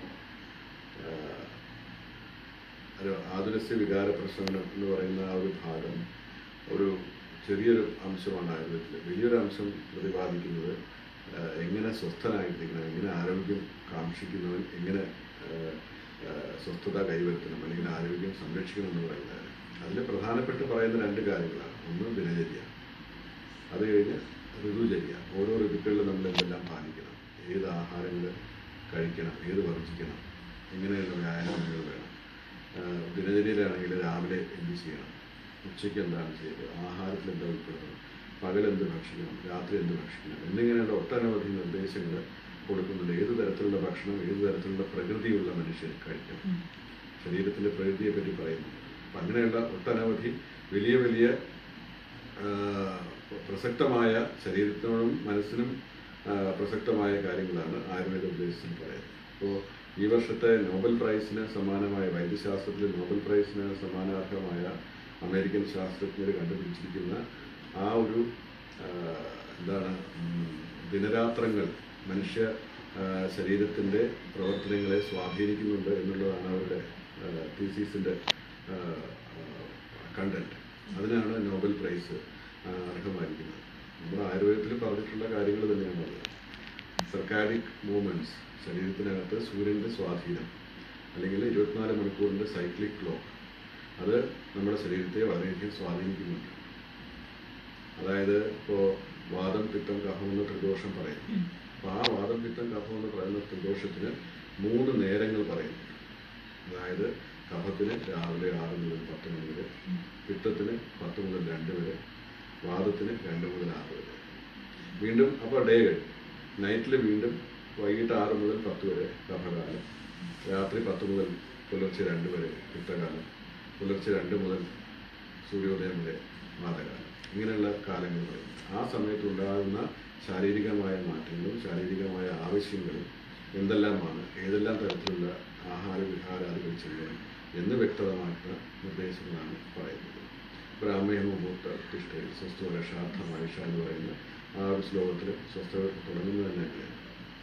ആതുരസ്യ വികാര പ്രശമനം എന്ന് പറയുന്ന ആ ഒരു ഭാഗം ഒരു ചെറിയൊരു അംശമാണ് ആയുർവേദത്തിൽ. വലിയൊരു അംശം പ്രതിപാദിക്കുന്നത് എങ്ങനെ സ്വസ്ഥനായിരിക്കണം, എങ്ങനെ ആരോഗ്യം കാക്ഷിക്കുന്നവൻ എങ്ങനെ സ്വസ്ഥത കൈവരുത്തണം, അല്ലെങ്കിൽ ആരോഗ്യം സംരക്ഷിക്കണം എന്ന് പറയുന്നത്. അതിൽ പ്രധാനപ്പെട്ട് പറയുന്ന രണ്ട് കാര്യങ്ങളാണ്. ഒന്ന് ദിനചര്യ, അത് കഴിഞ്ഞ് ഋതുചര്യ. ഓരോ ഋതുക്കളിലും നമ്മൾ എന്തെല്ലാം പാലിക്കണം, ഏത് ആഹാരങ്ങൾ കഴിക്കണം, ഏത് വർജിക്കണം, എങ്ങനെയുള്ള വ്യായാമങ്ങൾ വേണം. ദിനചര്യയിലാണെങ്കിൽ രാവിലെ എന്ത് ചെയ്യണം, ഉച്ചയ്ക്ക് എന്താണ് ചെയ്തത്, ആഹാരത്തിൽ എന്താ ഉൾപ്പെടുത്തണം, പകലെന്ത് ഭക്ഷിക്കണം, രാത്രി എന്ത് ഭക്ഷിക്കണം എന്നിങ്ങനെയുള്ള ഒട്ടനവധി നിർദ്ദേശങ്ങൾ കൊടുക്കുന്നുണ്ട്. ഏത് തരത്തിലുള്ള ഭക്ഷണം, ഏത് തരത്തിലുള്ള പ്രകൃതിയുള്ള മനുഷ്യർ കഴിക്കണം, ശരീരത്തിൻ്റെ പ്രകൃതിയെ പറ്റി പറയുന്നുണ്ട്. അപ്പം അങ്ങനെയുള്ള ഒട്ടനവധി വലിയ വലിയ പ്രസക്തമായ ശരീരത്തിനോടും മനസ്സിനും പ്രസക്തമായ കാര്യങ്ങളാണ് ആയുർവേദ ഉപദേശത്തിൽ പറയുന്നത്. അപ്പോൾ ഈ വർഷത്തെ നോബൽ പ്രൈസിന് സമാനമായ, വൈദ്യശാസ്ത്രത്തിൽ നോബൽ പ്രൈസിന് സമാനാർഹമായ അമേരിക്കൻ ശാസ്ത്രജ്ഞർ കണ്ടുപിടിച്ചിരിക്കുന്ന ആ ഒരു എന്താണ് ദിനരാത്രങ്ങൾ മനുഷ്യ ശരീരത്തിൻ്റെ പ്രവർത്തനങ്ങളെ സ്വാധീനിക്കുന്നുണ്ട് എന്നുള്ളതാണ് അവരുടെ തീസീസിൻ്റെ കണ്ടന്റ്. അതിനാണ് നോബൽ പ്രൈസ് അർഹമായിരിക്കുന്നത്. നമ്മുടെ ആയുർവേദത്തിൽ പറഞ്ഞിട്ടുള്ള കാര്യങ്ങൾ തന്നെയാണത്. സർക്കാഡിക് മൂവ്മെൻറ്റ്സ്, ശരീരത്തിനകത്ത് സൂര്യൻ്റെ സ്വാധീനം അല്ലെങ്കിൽ ഇരുപത്തിനാല് മണിക്കൂറിൻ്റെ സൈക്ലിക് ക്ലോക്ക്, അത് നമ്മുടെ ശരീരത്തെ വളരെയധികം സ്വാധീനിക്കുന്നുണ്ട്. അതായത് ഇപ്പോൾ വാദം, പിത്തം, കഫം എന്ന ത്രിദോഷം പറയുന്നു. അപ്പോൾ ആ വാദം, പിത്തം, കഫം എന്ന് പറയുന്ന ത്രിദോഷത്തിന് മൂന്ന് നേരങ്ങൾ പറയുന്നുണ്ട്. അതായത് കഫത്തിന് രാവിലെ ആറ് മുതൽ പത്ത് മണി വരെ, പിത്തത്തിന് പത്ത് മുതൽ രണ്ട് വരെ, വാദത്തിന് രണ്ട് മുതൽ ആറ് വരെ. വീണ്ടും അപ്പോൾ ഡേ നൈറ്റിൽ വീണ്ടും വൈകിട്ട് ആറ് മുതൽ പത്ത് വരെ കഫകാലം, രാത്രി പത്ത് മുതൽ പുലർച്ചെ രണ്ട് വരെ പിത്തകാലം, പുലർച്ചെ രണ്ട് മുതൽ സൂര്യോദയം വരെ വാതകാലം. ഇങ്ങനെയുള്ള കാലങ്ങൾ പറയും. ആ സമയത്തുണ്ടാകുന്ന ശാരീരികമായ മാറ്റങ്ങളും ശാരീരികമായ ആവശ്യങ്ങളും എന്തെല്ലാമാണ്, ഏതെല്ലാം തരത്തിലുള്ള ആഹാര വിഹാരാദികൾ ചെയ്യണം എന്ന് വ്യക്തമാക്കുന്ന നിർദ്ദേശങ്ങളാണ് പറയുന്നത്. ബ്രാഹ്മണമുഹൂർത്ത തിഷ്ഠയിൽ സ്വസ്ഥ രക്ഷാർത്ഥമായിഷ എന്ന് പറയുന്ന ആ ഒരു ശ്ലോകത്തിൽ സ്വസ്ഥ തുടങ്ങുന്നത് തന്നെ അങ്ങനെയാണ്.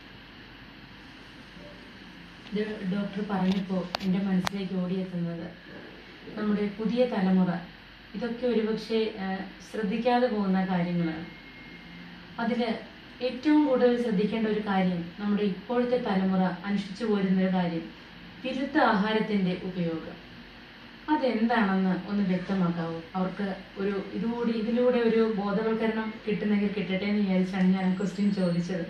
ഡോക്ടർ പറഞ്ഞപ്പോൾ എൻ്റെ മനസ്സിലേക്ക് ഓടിയെത്തുന്നത് നമ്മുടെ പുതിയ തലമുറ ഇതൊക്കെ ഒരുപക്ഷെ ശ്രദ്ധിക്കാതെ പോകുന്ന കാര്യങ്ങളാണ്. അതിൽ ഏറ്റവും കൂടുതൽ ശ്രദ്ധിക്കേണ്ട ഒരു കാര്യം, നമ്മുടെ ഇപ്പോഴത്തെ തലമുറ അനുഷ്ഠിച്ചു പോരുന്ന ഒരു കാര്യം, വിരുദ്ധ ആഹാരത്തിൻ്റെ ഉപയോഗം. അതെന്താണെന്ന് ഒന്ന് വ്യക്തമാക്കാവോ? അവർക്ക് ഒരു ഇതുകൂടി ഇതിലൂടെ ഒരു ബോധവൽക്കരണം കിട്ടുന്നെങ്കിൽ കിട്ടട്ടെ എന്ന് വിചാരിച്ചാണ് ഞാൻ ക്വസ്റ്റ്യൻ ചോദിച്ചത്.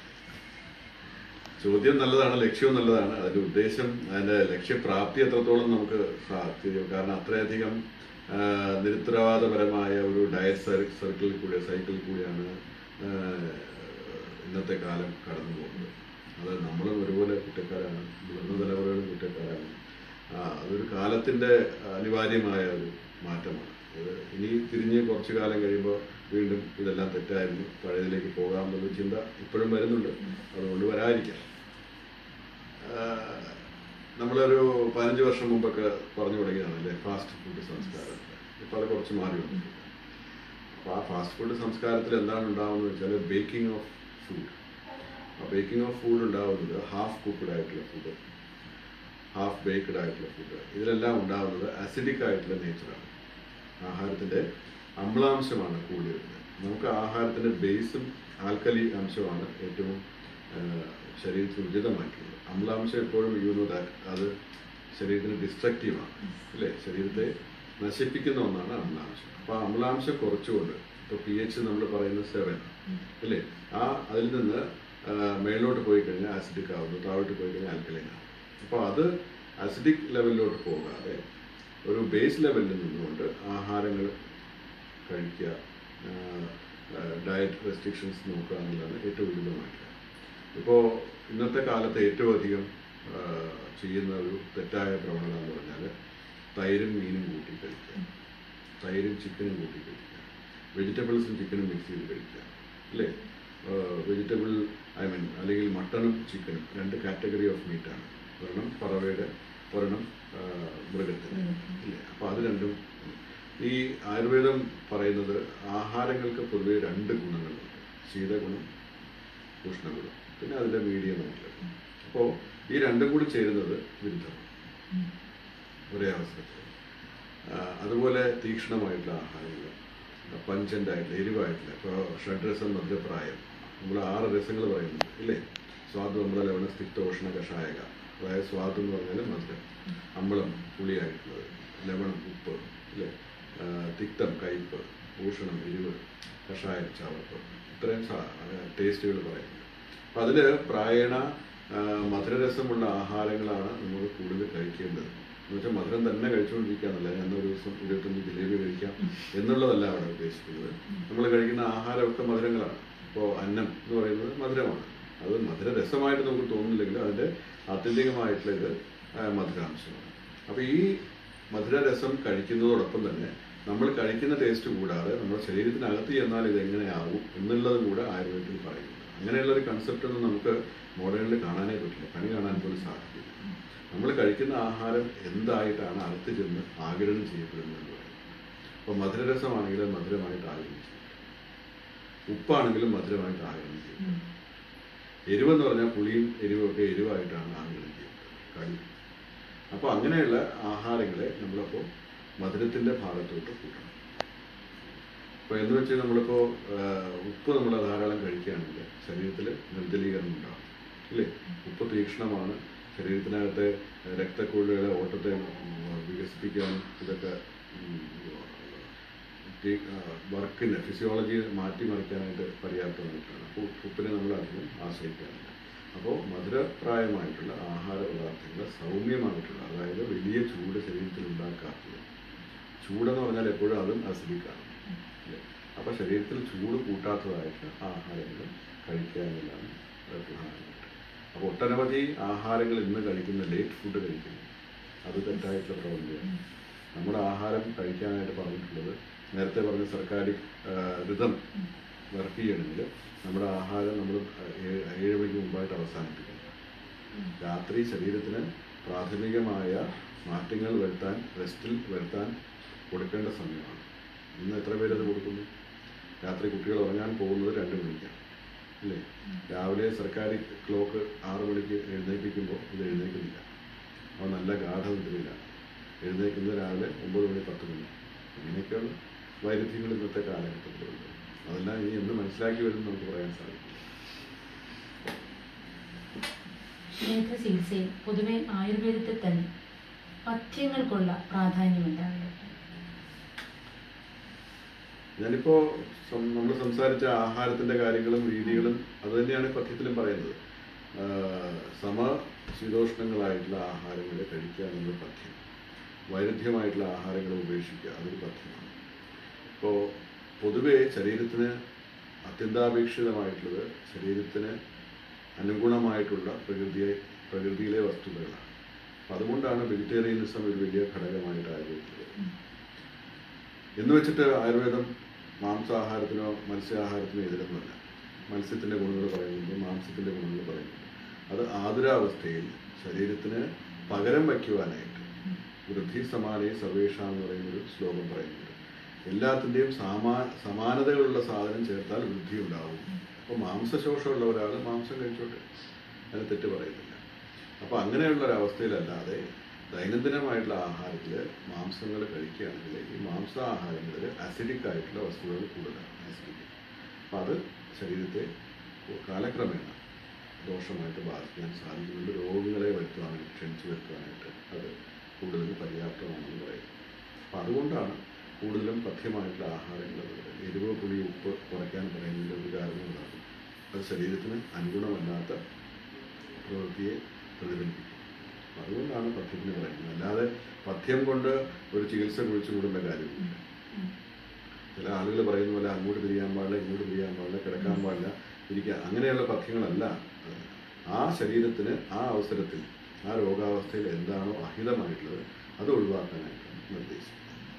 ചോദ്യം നല്ലതാണ്, ലക്ഷ്യവും നല്ലതാണ്. അതിന്റെ ഉദ്ദേശം, അതിന്റെ ലക്ഷ്യപ്രാപ്തി എത്രത്തോളം നമുക്ക് സാധിക്കും. കാരണം അത്രയധികം നിരുത്തരവാദപരമായ ഒരു ഡയറ്റ് സർക്കിളിൽ കൂടി സൈക്കിളിൽ കൂടിയാണ് ഇന്നത്തെ കാലം കടന്നു പോകുന്നത്. അത് നമ്മളും ഒരുപോലെ കുറ്റക്കാരാണ്, മുതിർന്ന തലമുറകളും കുറ്റക്കാരാണ്. അതൊരു കാലത്തിൻ്റെ അനിവാര്യമായ ഒരു മാറ്റമാണ്. അത് ഇനി തിരിഞ്ഞ് കുറച്ചു കാലം കഴിയുമ്പോൾ വീണ്ടും ഇതെല്ലാം തെറ്റായിരുന്നു, പഴയതിലേക്ക് പോകാമെന്നുള്ള ചിന്ത ഇപ്പോഴും വരുന്നുണ്ട്. അതുകൊണ്ട് വരാതിരിക്കാം. നമ്മളൊരു പതിനഞ്ച് വർഷം മുമ്പൊക്കെ പറഞ്ഞു തുടങ്ങിയതാണ് അല്ലേ ഫാസ്റ്റ് ഫുഡ് സംസ്കാരം. ഇപ്പോൾ അത് കുറച്ച് മാറി വന്നിട്ടുണ്ട്. അപ്പോൾ ആ ഫാസ്റ്റ് ഫുഡ് സംസ്കാരത്തിൽ എന്താണ് ഉണ്ടാവുന്നത് വെച്ചാൽ ബേക്കിംഗ് ഓഫ് ഫുഡ്. ആ ബേക്കിംഗ് ഓഫ് ഫുഡ് ഉണ്ടാവുന്നത് ഹാഫ് കുക്ക്ഡ് ആയിട്ടുള്ള ഫുഡ്, ഹാഫ് ബേക്ക്ഡ് ആയിട്ടുള്ള ഫുഡ്, ഇതിലെല്ലാം ഉണ്ടാവുന്നത് അസിഡിക് ആയിട്ടുള്ള നേച്ചറാണ്. ആഹാരത്തിൻ്റെ അമ്ലാംശമാണ് കൂടി വരുന്നത്. നമുക്ക് ആഹാരത്തിൻ്റെ ബേസും ആൽക്കലി അംശമാണ് ഏറ്റവും ശരീരത്തിന് ഉചിതമായിട്ടുള്ളത്. അമ്ലാംശം എപ്പോഴും യു നോ ദാറ്റ് അത് ശരീരത്തിന് ഡിസ്ട്രക്റ്റീവാണ് അല്ലേ, ശരീരത്തെ നശിപ്പിക്കുന്ന ഒന്നാണ് അമ്ലാംശം. അപ്പോൾ ആ അമ്ലാംശം കുറച്ചുകൊണ്ട് ഇപ്പോൾ പി എച്ച് നമ്മൾ പറയുന്നത് സെവൻ അല്ലേ, ആ അതിൽ നിന്ന് മേളിലോട്ട് പോയി കഴിഞ്ഞാൽ ആസിഡിക് ആവുന്നു, താഴോട്ട് പോയി കഴിഞ്ഞാൽ ആൽക്കലൈൻ ആവും. അപ്പോൾ അത് ആസിഡിക് ലെവലിലോട്ട് പോകാതെ ഒരു ബേസ് ലെവലിൽ നിന്നുകൊണ്ട് ആഹാരങ്ങൾ കഴിക്കുക, ഡയറ്റ് റെസ്ട്രിക്ഷൻസ് നോക്കുക എന്നുള്ളതാണ് ഏറ്റവും ഉചിതമായിട്ടുള്ളത്. ഇപ്പോൾ ഇന്നത്തെ കാലത്ത് ഏറ്റവും അധികം ചെയ്യുന്ന ഒരു തെറ്റായ പ്രവണത എന്ന് പറഞ്ഞാൽ തൈരും മീനും കൂട്ടി കഴിക്കുക, തൈരും ചിക്കനും കൂട്ടി കഴിക്കുക, വെജിറ്റബിൾസും ചിക്കനും മിക്സ് ചെയ്ത് കഴിക്കുക അല്ലേ. വെജിറ്റബിൾ ഐ മീൻ അല്ലെങ്കിൽ മട്ടണും ചിക്കനും രണ്ട് കാറ്റഗറി ഓഫ് മീറ്റാണ്. ഒരെണ്ണം പറവയുടെ, ഒരെണ്ണം മൃഗത്തിന് ഇല്ലേ. അപ്പോൾ അത് രണ്ടും ഈ ആയുർവേദം പറയുന്നത് ആഹാരങ്ങൾക്ക് പൊതുവെ രണ്ട് ഗുണങ്ങളുണ്ട്, ശീതഗുണം, ഉഷ്ണഗുണം, പിന്നെ അതിൻ്റെ മീഡിയം ആയിട്ടുള്ളത്. അപ്പോൾ ഈ രണ്ടും കൂടി ചേരുന്നത് വിരുദ്ധമാണ് ഒരേ അവസരത്തിൽ. അതുപോലെ തീക്ഷ്ണമായിട്ടുള്ള ആഹാരങ്ങൾ, പഞ്ചൻ്റായിട്ടുള്ള എരിവായിട്ടുള്ള, ഇപ്പോൾ ഷഡ്രസം, മധുരപ്രായം, നമ്മൾ ആറ് രസങ്ങൾ പറയുന്നുണ്ട് ഇല്ലേ. സ്വാദ്, അമ്ല, ലവണ, സ്തിക്തോഷ്ണ, കഷായക. അതായത് സ്വാദ് എന്ന് പറഞ്ഞാൽ മധുരം, അമ്ലം പുളിയായിട്ടുള്ളത്, ലവണം ഉപ്പ് അല്ലേ, തിക്തം കയ്പ്, ഭൂഷണം എരിവ്, കഷായം ചവപ്പ്, ഇത്രയും ടേസ്റ്റുകൾ പറയുന്നുണ്ട്. അപ്പം അതിൽ പ്രായണ മധുരരസമുള്ള ആഹാരങ്ങളാണ് നമ്മൾ കൂടുതൽ കഴിക്കേണ്ടത്. എന്ന് വെച്ചാൽ മധുരം തന്നെ കഴിച്ചുകൊണ്ടിരിക്കുകയെന്നല്ല, ഞാൻ ഒരു ദിവസം ഇരുപത്തഞ്ച് ജിലേബി കഴിക്കാം എന്നുള്ളതല്ല അവിടെ ഉദ്ദേശിക്കുന്നത്. നമ്മൾ കഴിക്കുന്ന ആഹാരമൊക്കെ മധുരങ്ങളാണ്. ഇപ്പോൾ അന്നം എന്ന് പറയുന്നത് മധുരമാണ്. അത് മധുരരസമായിട്ട് നമുക്ക് തോന്നുന്നില്ലെങ്കിൽ അതിൻ്റെ ആത്യന്തികമായിട്ടുള്ള ഇത് മധുരാംശമാണ്. അപ്പോൾ ഈ മധുരരസം കഴിക്കുന്നതോടൊപ്പം തന്നെ നമ്മൾ കഴിക്കുന്ന ടേസ്റ്റ് കൂടാതെ നമ്മുടെ ശരീരത്തിനകത്ത് ചെന്നാൽ ഇതെങ്ങനെയാവും എന്നുള്ളതും കൂടെ ആയുർവേദത്തിൽ പറയുന്നുണ്ട്. അങ്ങനെയുള്ളൊരു കൺസെപ്റ്റൊന്നും നമുക്ക് മോഡേണിൽ കാണാനേ പറ്റില്ല, കണി കാണാൻ പോലും സാധിക്കില്ല. നമ്മൾ കഴിക്കുന്ന ആഹാരം എന്തായിട്ടാണ് അകത്ത് ചെന്ന് ആഗിരണം ചെയ്യപ്പെടുന്നത് എന്ന് പറയുന്നത്. അപ്പോൾ മധുരരസമാണെങ്കിൽ മധുരമായിട്ട് ആഗിരണം ചെയ്യും. ഉപ്പാണെങ്കിലും മധുരമായിട്ട് ആഗിരണം ചെയ്യും. എരിവെന്ന് പറഞ്ഞാൽ പുളിയും എരിവും ഒക്കെ എരിവായിട്ടാണ് ആഗിരണം ചെയ്യുന്നത്, കടി. അപ്പോൾ അങ്ങനെയുള്ള ആഹാരങ്ങളെ നമ്മളപ്പോൾ മധുരത്തിൻ്റെ ഭാഗത്തോട്ട് കൂട്ടണം. അപ്പോൾ എന്ന് വെച്ചാൽ നമ്മളിപ്പോൾ ഉപ്പ് നമ്മൾ ധാരാളം കഴിക്കുകയാണെങ്കിൽ ശരീരത്തിൽ നിർജ്ജലീകരണം ഉണ്ടാകും, ഇല്ലേ? ഉപ്പ് തീക്ഷ്ണമാണ്, ശരീരത്തിനകത്തെ രക്തക്കുഴലുകളെ ഓട്ടത്തെ വികസിപ്പിക്കാനും ഇതൊക്കെ വർക്കിന് ഫിസിയോളജി മാറ്റിമറിക്കാനായിട്ട് പര്യാപ്തമായിട്ടാണ്. അപ്പോൾ ഉപ്പിനെ നമ്മൾ അധികം ആശ്രയിക്കാറില്ല. അപ്പോൾ മധുരപ്രായമായിട്ടുള്ള ആഹാര പദാർത്ഥങ്ങൾ സൗമ്യമായിട്ടുള്ള, അതായത് വലിയ ചൂട് ശരീരത്തിൽ ഉണ്ടാക്കാത്തത്. ചൂടെന്ന് പറഞ്ഞാൽ എപ്പോഴും അതും അസിഡിക്കാണ്. അപ്പോൾ ശരീരത്തിൽ ചൂട് കൂട്ടാത്തതായിട്ട് ആഹാരങ്ങൾ കഴിക്കുക എന്നുള്ളതാണ് പ്രധാനമായിട്ട്. അപ്പോൾ ഒട്ടനവധി ആഹാരങ്ങൾ ഇന്ന് കഴിക്കുന്ന, ലേറ്റ് ഫുഡ് കഴിക്കുന്നു, അത് തെറ്റായിട്ടുള്ള പ്രവണതയാണ്. നമ്മുടെ ആഹാരം കഴിക്കാനായിട്ട് പറഞ്ഞിട്ടുള്ളത്, നേരത്തെ പറഞ്ഞ സർക്കാരി ഋതം വർക്ക് ചെയ്യണമെങ്കിൽ നമ്മുടെ ആഹാരം നമ്മൾ ഏഴ് മണിക്ക് മുമ്പായിട്ട് അവസാനിപ്പിക്കണം. രാത്രി ശരീരത്തിന് പ്രാഥമികമായ മാറ്റങ്ങൾ വരുത്താൻ, റെസ്റ്റിൽ വരുത്താൻ കൊടുക്കേണ്ട സമയമാണ്. ഇന്ന് എത്ര പേരത് കൊടുക്കുന്നു? രാത്രി കുട്ടികൾ ഉറങ്ങാൻ പോകുന്നത് രണ്ട് മണിക്കാണ്, ഇല്ലേ? രാവിലെ സർക്കാരി ക്ലോക്ക് ആറു മണിക്ക് എഴുന്നേൽപ്പിക്കുമ്പോൾ ഇത് എഴുന്നേൽക്കുന്നില്ല. അപ്പോൾ നല്ല ഗാഠനിദ്രയിലാണ് എഴുന്നേൽക്കുന്നത്. രാവിലെ ഒമ്പത് മണി പത്ത് മണി അങ്ങനെയൊക്കെയുള്ള വൈരുദ്ധ്യങ്ങൾ ഇന്നത്തെ കാലഘട്ടത്തിലുണ്ട്. അതെല്ലാം ഇനി എന്ന് മനസ്സിലാക്കി വരുമെന്ന് നമുക്ക് പറയാൻ സാധിക്കും. നേത്ര ചികിത്സയിൽ പൊതുവെ ആയുർവേദത്തിൽ തന്നെ പഥ്യങ്ങൾക്കുള്ള പ്രാധാന്യം എന്താണ്? ഞാനിപ്പോൾ നമ്മൾ സംസാരിച്ച ആഹാരത്തിൻ്റെ കാര്യങ്ങളും രീതികളും അത് തന്നെയാണ് പഥ്യത്തിലും പറയുന്നത്. സമശീതോഷ്ണങ്ങളായിട്ടുള്ള ആഹാരങ്ങൾ കഴിക്കുക എന്നത് പഥ്യം. വൈരുദ്ധ്യമായിട്ടുള്ള ആഹാരങ്ങൾ ഉപേക്ഷിക്കുക അതൊരു പഥ്യമാണ്. ഇപ്പോൾ പൊതുവെ ശരീരത്തിന് അത്യന്താപേക്ഷിതമായിട്ടുള്ളത് ശരീരത്തിന് അനുഗുണമായിട്ടുള്ള പ്രകൃതിയെ പ്രകൃതിയിലെ വസ്തുതകളാണ്. അപ്പം അതുകൊണ്ടാണ് വെജിറ്റേറിയനിസം ഒരു വലിയ ഘടകമായിട്ട് ആയുർവേദത്തിൽ. എന്ന് വെച്ചിട്ട് ആയുർവേദം മാംസാഹാരത്തിനോ മത്സ്യാഹാരത്തിനോ എതിരൊന്നുമല്ല. മത്സ്യത്തിൻ്റെ ഗുണങ്ങൾ പറയുന്നുണ്ട്, മാംസത്തിൻ്റെ ഗുണങ്ങൾ പറയുന്നുണ്ട്. അത് ആതുരാവസ്ഥയിൽ ശരീരത്തിന് പകരം വയ്ക്കുവാനായിട്ട് വൃദ്ധി സമാനേ സർവേഷാം എന്ന് പറയുന്നൊരു ശ്ലോകം പറയുന്നുണ്ട്. എല്ലാത്തിൻ്റെയും സമാ സമാനതകളുള്ള സാധനം ചേർത്താൽ വൃദ്ധി ഉണ്ടാവും. അപ്പോൾ മാംസശോഷമുള്ള ഒരാൾ മാംസം കഴിച്ചോട്ടെ, അതിന് തെറ്റ് പറയുന്നില്ല. അപ്പോൾ അങ്ങനെയുള്ള ഒരവസ്ഥയിലല്ലാതെ ദൈനംദിനമായിട്ടുള്ള ആഹാരത്തിൽ മാംസങ്ങൾ കഴിക്കുകയാണെങ്കിൽ ഈ മാംസാഹാരങ്ങളിൽ അസിഡിക് ആയിട്ടുള്ള വസ്തുക്കൾ കൂടുതലാണ്, ആസിഡിക്. അപ്പം അത് ശരീരത്തെ കാലക്രമേണ ദോഷമായിട്ട് ബാധിക്കാൻ സാധിക്കുന്നുണ്ട്. രോഗങ്ങളെ വരുത്തുവാനായിട്ട്, ക്ഷണിച്ചു വരുത്തുവാനായിട്ട് അത് കൂടുതൽ പര്യാപ്തമാണെന്ന് പറയുന്നത്. അപ്പം അതുകൊണ്ടാണ് കൂടുതലും പഥ്യമായിട്ടുള്ള ആഹാരങ്ങൾ, എരിവ് പുളി ഉപ്പ് കുറയ്ക്കാൻ പറയുന്നതിൻ്റെ ഒരു കാരണങ്ങളാണ് അത് ശരീരത്തിന് അനുഗുണമല്ലാത്ത പ്രവൃത്തിയെ പ്രതിഫലിപ്പിക്കും. അതുകൊണ്ടാണ് പഥ്യത്തിന് പറയുന്നത്. അല്ലാതെ പഥ്യം കൊണ്ട് ഒരു ചികിത്സ കുഴിച്ചു കൂടേണ്ട കാര്യമില്ല. ചില ആളുകൾ പറയുന്ന പോലെ അങ്ങോട്ട് തിരിയാൻ പാടില്ല, ഇങ്ങോട്ട് തിരിയാൻ പാടില്ല, കിടക്കാൻ പാടില്ല, ഇരിക്കുക, അങ്ങനെയുള്ള പഥ്യങ്ങളല്ല. ആ ശരീരത്തിന് ആ അവസരത്തിൽ ആ രോഗാവസ്ഥയിൽ എന്താണോ അഹിതമായിട്ടുള്ളത് അത് ഒഴിവാക്കാനായിട്ടാണ് നിർദ്ദേശിക്കുന്നത്.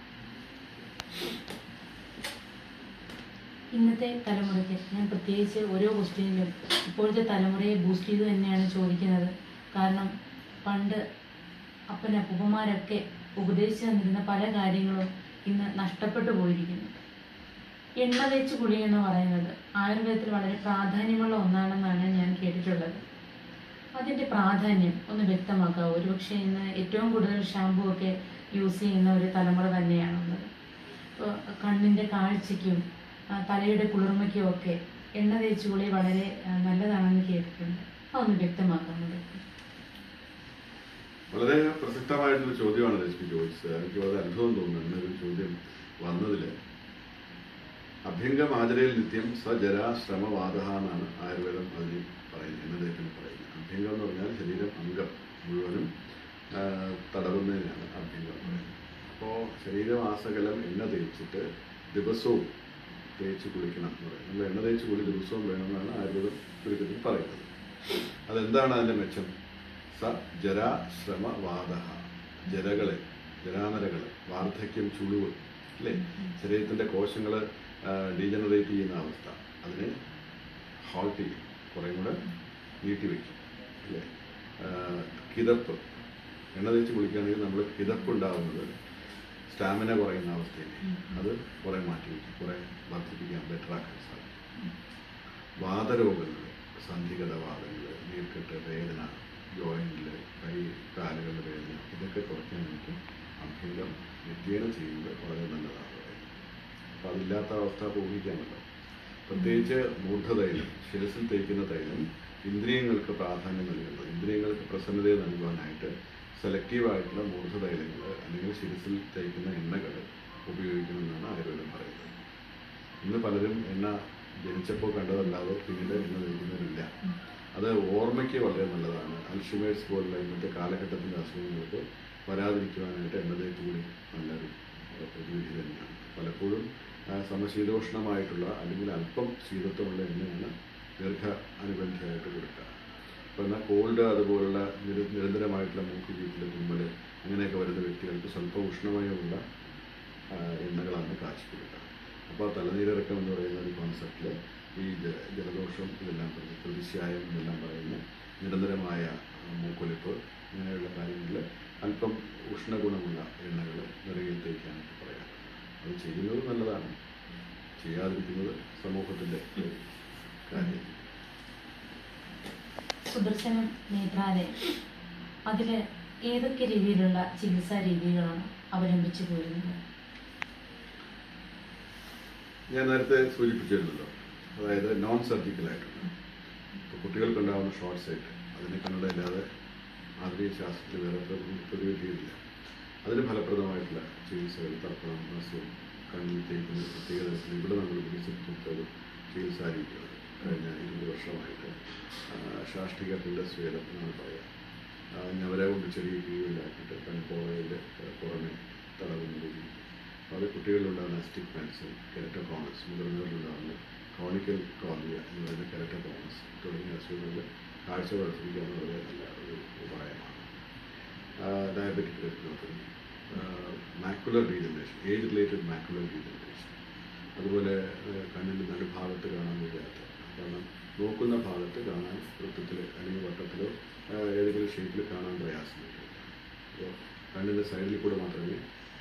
ഇന്നത്തെ തലമുറയ്ക്ക് ഞാൻ പ്രത്യേകിച്ച് ഓരോ ക്വസ്റ്റ്യനിലും ഇപ്പോഴത്തെ തലമുറയെ ബൂസ്റ്റ് ചെയ്ത് തന്നെയാണ് ചോദിക്കുന്നത്. കാരണം പണ്ട് അപ്പനപ്പൂപ്പന്മാരൊക്കെ ഉപദേശിച്ചു തന്നിരുന്ന പല കാര്യങ്ങളും ഇന്ന് നഷ്ടപ്പെട്ടു പോയിരിക്കുന്നു. എണ്ണ തേച്ച് കുളി എന്ന് പറയുന്നത് ആയുർവേദത്തിൽ വളരെ പ്രാധാന്യമുള്ള ഒന്നാണെന്നാണ് ഞാൻ കേട്ടിട്ടുള്ളത്. അതിൻ്റെ പ്രാധാന്യം ഒന്ന് വ്യക്തമാക്കാമോ? ഒരുപക്ഷെ ഇന്ന് ഏറ്റവും കൂടുതൽ ഷാമ്പു ഒക്കെ യൂസ് ചെയ്യുന്ന ഒരു തലമുറ തന്നെയാണുള്ളത്. ഇപ്പോൾ കണ്ണിൻ്റെ കാഴ്ചയ്ക്കും തലയുടെ കുളിർമയ്ക്കും ഒക്കെ എണ്ണ തേച്ച് കുളി വളരെ നല്ലതാണെന്ന് കേട്ടിട്ടുണ്ട്. അതൊന്ന് വ്യക്തമാക്കാമോ? വളരെ പ്രസക്തമായിട്ടുള്ള ചോദ്യമാണ് രശ്മി ചോദിച്ചത്. എനിക്ക് വളരെ അത്ഭുതം തോന്നുന്നു എന്നൊരു ചോദ്യം വന്നതിൽ. അഭ്യംഗം ആചരയിൽ നിത്യം സജരാ ശ്രമവാദ എന്നാണ് ആയുർവേദം അതിന് പറയുന്നത്, എന്നദ്ദേഹത്തിന് പറയുന്നത്. അഭ്യംഗം എന്ന് പറഞ്ഞാൽ ശരീരം അംഗം മുഴുവനും തടവുന്നതിനാണ് അഭ്യംഗം പറയുന്നത്. അപ്പോൾ ശരീരമാസകലം എണ്ണ തേച്ചിട്ട് ദിവസവും തേച്ച് കുളിക്കണം എന്ന് പറയും. നമ്മൾ എണ്ണ തേച്ച് കുളി ദിവസവും വേണമെന്നാണ് ആയുർവേദം ചുരുക്കത്തിൽ പറയുന്നത്. അതെന്താണ് അതിൻ്റെ മെച്ചം? സ ജരാ ശ്രമവാദ, ജരകളെ, ജരാനരകൾ, വാർദ്ധക്യം, ചുളിവ്, അല്ലേ, ശരീരത്തിൻ്റെ കോശങ്ങൾ ഡീജനറേറ്റ് ചെയ്യുന്ന അവസ്ഥ, അതിനെ ഹോൾട്ട് ചെയ്യും, കുറേ കൂടെ നീട്ടിവെക്കും, അല്ലേ. കിതപ്പ്, എണ്ണ തേച്ച് കുളിക്കുകയാണെങ്കിൽ നമ്മൾ കിതപ്പ് ഉണ്ടാകുന്നത് സ്റ്റാമിന കുറയുന്ന അവസ്ഥയിൽ അത് കുറേ മാറ്റി വയ്ക്കും, കുറേ വർദ്ധിപ്പിക്കാൻ, ബെറ്ററാക്കാൻ സാധിക്കും. വാതരോഗങ്ങൾ, സന്ധിഗതവാദങ്ങൾ, നീർക്കെട്ട്, വേദന, ജോയിൻറ്റിൽ, കൈ കാലുകളുടെ വേദന, ഇതൊക്കെ കുറയ്ക്കാനായിട്ട് അഭ്യംഗം നിത്യേന ചെയ്യുന്നത് വളരെ നല്ലതാണ് പറയുന്നത്. അപ്പോൾ അതില്ലാത്ത അവസ്ഥ ഊഹിക്കാമല്ലോ. പ്രത്യേകിച്ച് മൂർധതൈലം, ശിരസിൽ തേക്കുന്ന തൈലം ഇന്ദ്രിയങ്ങൾക്ക് പ്രാധാന്യം നൽകുന്നത്, ഇന്ദ്രിയങ്ങൾക്ക് പ്രസന്നതയെ നൽകുവാനായിട്ട് സെലക്റ്റീവായിട്ടുള്ള മൂർധതൈലങ്ങൾ അല്ലെങ്കിൽ ശിരസിൽ തേക്കുന്ന എണ്ണകൾ ഉപയോഗിക്കണമെന്നാണ് ആയുർവേദം പറയുന്നത്. ഇന്ന് പലരും എണ്ണ ജനിച്ചപ്പോൾ കണ്ടതല്ലാതെ പിന്നീട് എണ്ണ തേക്കുന്നവരില്ല. അത് ഓർമ്മയ്ക്ക് വളരെ നല്ലതാണ്. അൽഷിമേഴ്സ് പോലുള്ള ഇന്നത്തെ കാലഘട്ടത്തിൻ്റെ അസുഖങ്ങൾക്ക് വരാതിരിക്കുവാനായിട്ട് എണ്ണ തേക്ക് കൂടി നല്ലൊരു പ്രതിവിധി തന്നെയാണ്. പലപ്പോഴും സമശീതോഷ്ണമായിട്ടുള്ള അല്ലെങ്കിൽ അല്പം ശീതത്വമുള്ള എണ്ണയാണ് ദീർഘ അനുബന്ധിയായിട്ട് കൊടുക്കുക. അപ്പോൾ എന്നാൽ കോൾഡ് അതുപോലുള്ള നിര നിരന്തരമായിട്ടുള്ള മൂക്ക് ചീറ്റൽ, തുമ്മൽ അങ്ങനെയൊക്കെ വരുന്ന വ്യക്തികൾക്ക് സ്വല്പം ഉഷ്ണമയമുള്ള എണ്ണകളാണ് കാച്ചി കൊടുക്കുക. അപ്പോൾ തലനീരിറക്കം എന്ന് പറയുന്ന ഒരു കോൺസെപ്റ്റിൽ ഈ ജലദോഷം ഇതെല്ലാം പറയുന്നത്, പ്രതിശ്യായം എന്നെല്ലാം പറയുന്ന നിരന്തരമായ മൂക്കൊലിപ്പ് ഇങ്ങനെയുള്ള കാര്യങ്ങളിൽ അല്പം ഉഷ്ണഗുണമുള്ള എണ്ണകൾ നിറയിൽ തേക്കാനായിട്ട് പറയാം. അത് ചെയ്യുന്നത് നല്ലതാണ്, ചെയ്യാതിരിക്കുന്നത് സമൂഹത്തിൻ്റെ കാര്യം. സുദർശനം നേത്രാലയം, അതിൽ ഏതൊക്കെ രീതിയിലുള്ള ചികിത്സാ രീതികളാണ് അവലംബിച്ചു പോരുന്നത്? ഞാൻ നേരത്തെ സൂചിപ്പിച്ചിരുന്നല്ലോ, അതായത് നോൺ സർജിക്കലായിട്ടുള്ള ഇപ്പോൾ കുട്ടികൾക്കുണ്ടാകുന്ന ഷോർട്ട് സൈറ്റ്, അതിനെ കണ്ണടയില്ലാതെ ആധുനിക ശാസ്ത്രത്തിൽ വേറെ പ്രതിവിധിയില്ല. അതിന് ഫലപ്രദമായിട്ടുള്ള ചികിത്സകൾ, തർപ്പണം, മസ്യം, കണ്ണിൽ തേക്കുന്ന പ്രത്യേക തരത്തിൽ ഇവിടെ നമ്മൾ വികസിപ്പിച്ചൊരു ചികിത്സാ രീതികൾ കഴിഞ്ഞ ഇരുപത് വർഷമായിട്ട് ശാസ്ത്രീയ പിണ്ടസ്വേദം എന്നാണ് പറയുക. ഞവരെ കൊണ്ട് ചെറിയ കീഴിലാക്കിയിട്ട് കൺപോളയിൽ പുറമെ തടവുന്ന രീതി. അത് കുട്ടികളിലുണ്ടാകുന്ന അസ്റ്റിഗ്മാറ്റിസം, കെരറ്റോകോണസ്, മുതിർന്നവരിലുണ്ടാകുന്ന ക്രോണിക്കൽ കോർണിയ എന്ന് പറയുന്ന കെരറ്റോകോണസ് തുടങ്ങിയ അസുഖങ്ങളിൽ കാഴ്ച വർദ്ധിപ്പിക്കാൻ വളരെ നല്ല ഒരു ഉപായമാണ്. Diabetic retinopathy, macular degeneration, age related macular degeneration, അതുപോലെ കണ്ണിൻ്റെ നടുഭാഗത്ത് കാണാൻ കഴിയാത്ത, കാരണം നോക്കുന്ന ഭാഗത്ത് കാണാൻ വൃത്തത്തിൽ അല്ലെങ്കിൽ വട്ടത്തിലോ ഏതെങ്കിലും ഷേപ്പിൽ കാണാൻ പ്രയാസമുണ്ട്. അപ്പോൾ കണ്ണിൻ്റെ സൈഡിൽ കൂടെ മാത്രമേ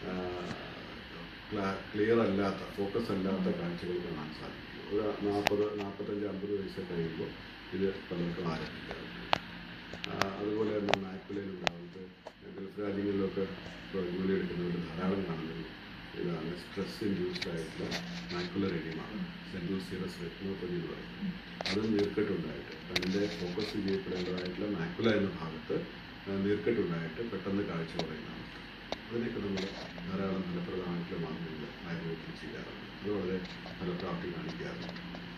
ക്ലിയർ അല്ലാത്ത, ഫോക്കസ് അല്ലാത്ത കാഴ്ചകൾ കാണാൻ സാധിക്കും. ഒരു നാൽപ്പത് നാൽപ്പത്തഞ്ച് അമ്പത് വയസ്സ് കഴിയുമ്പോൾ ഇത് പലർക്കും ആരംഭിക്കാറുണ്ട്. അതുപോലെ തന്നെ മാക്കുലയിലുണ്ടാവുന്നത് ഗൾഫ് രാജ്യങ്ങളിലൊക്കെ ജോലിയെടുക്കുന്നവർ ധാരാളം കാണുന്നത് ഇതാണ് സ്ട്രെസ് ഇൻഡ്യൂസ്ഡ് ആയിട്ടുള്ള macular oedema, central serous retinopathy എന്ന് പറയുന്നത്. അതും നീർക്കെട്ടുണ്ടായിട്ട് കണ്ണിൻ്റെ ഫോക്കസ് ചെയ്യപ്പെടേണ്ടതായിട്ടുള്ള മാക്കുല എന്ന ഭാഗത്ത് നീർക്കെട്ടുണ്ടായിട്ട് പെട്ടെന്ന് കാഴ്ച കുറയുന്ന അവസ്ഥ. അതിനൊക്കെ നമ്മൾ ധാരാളം ഫലപ്രദമായിട്ടുള്ള മാർഗ്ഗങ്ങൾ ആയുർവേദത്തിൽ ചെയ്യാറുണ്ട്. അത് വളരെ ഫലപ്രാപ്തി കാണിക്കാറുണ്ട്.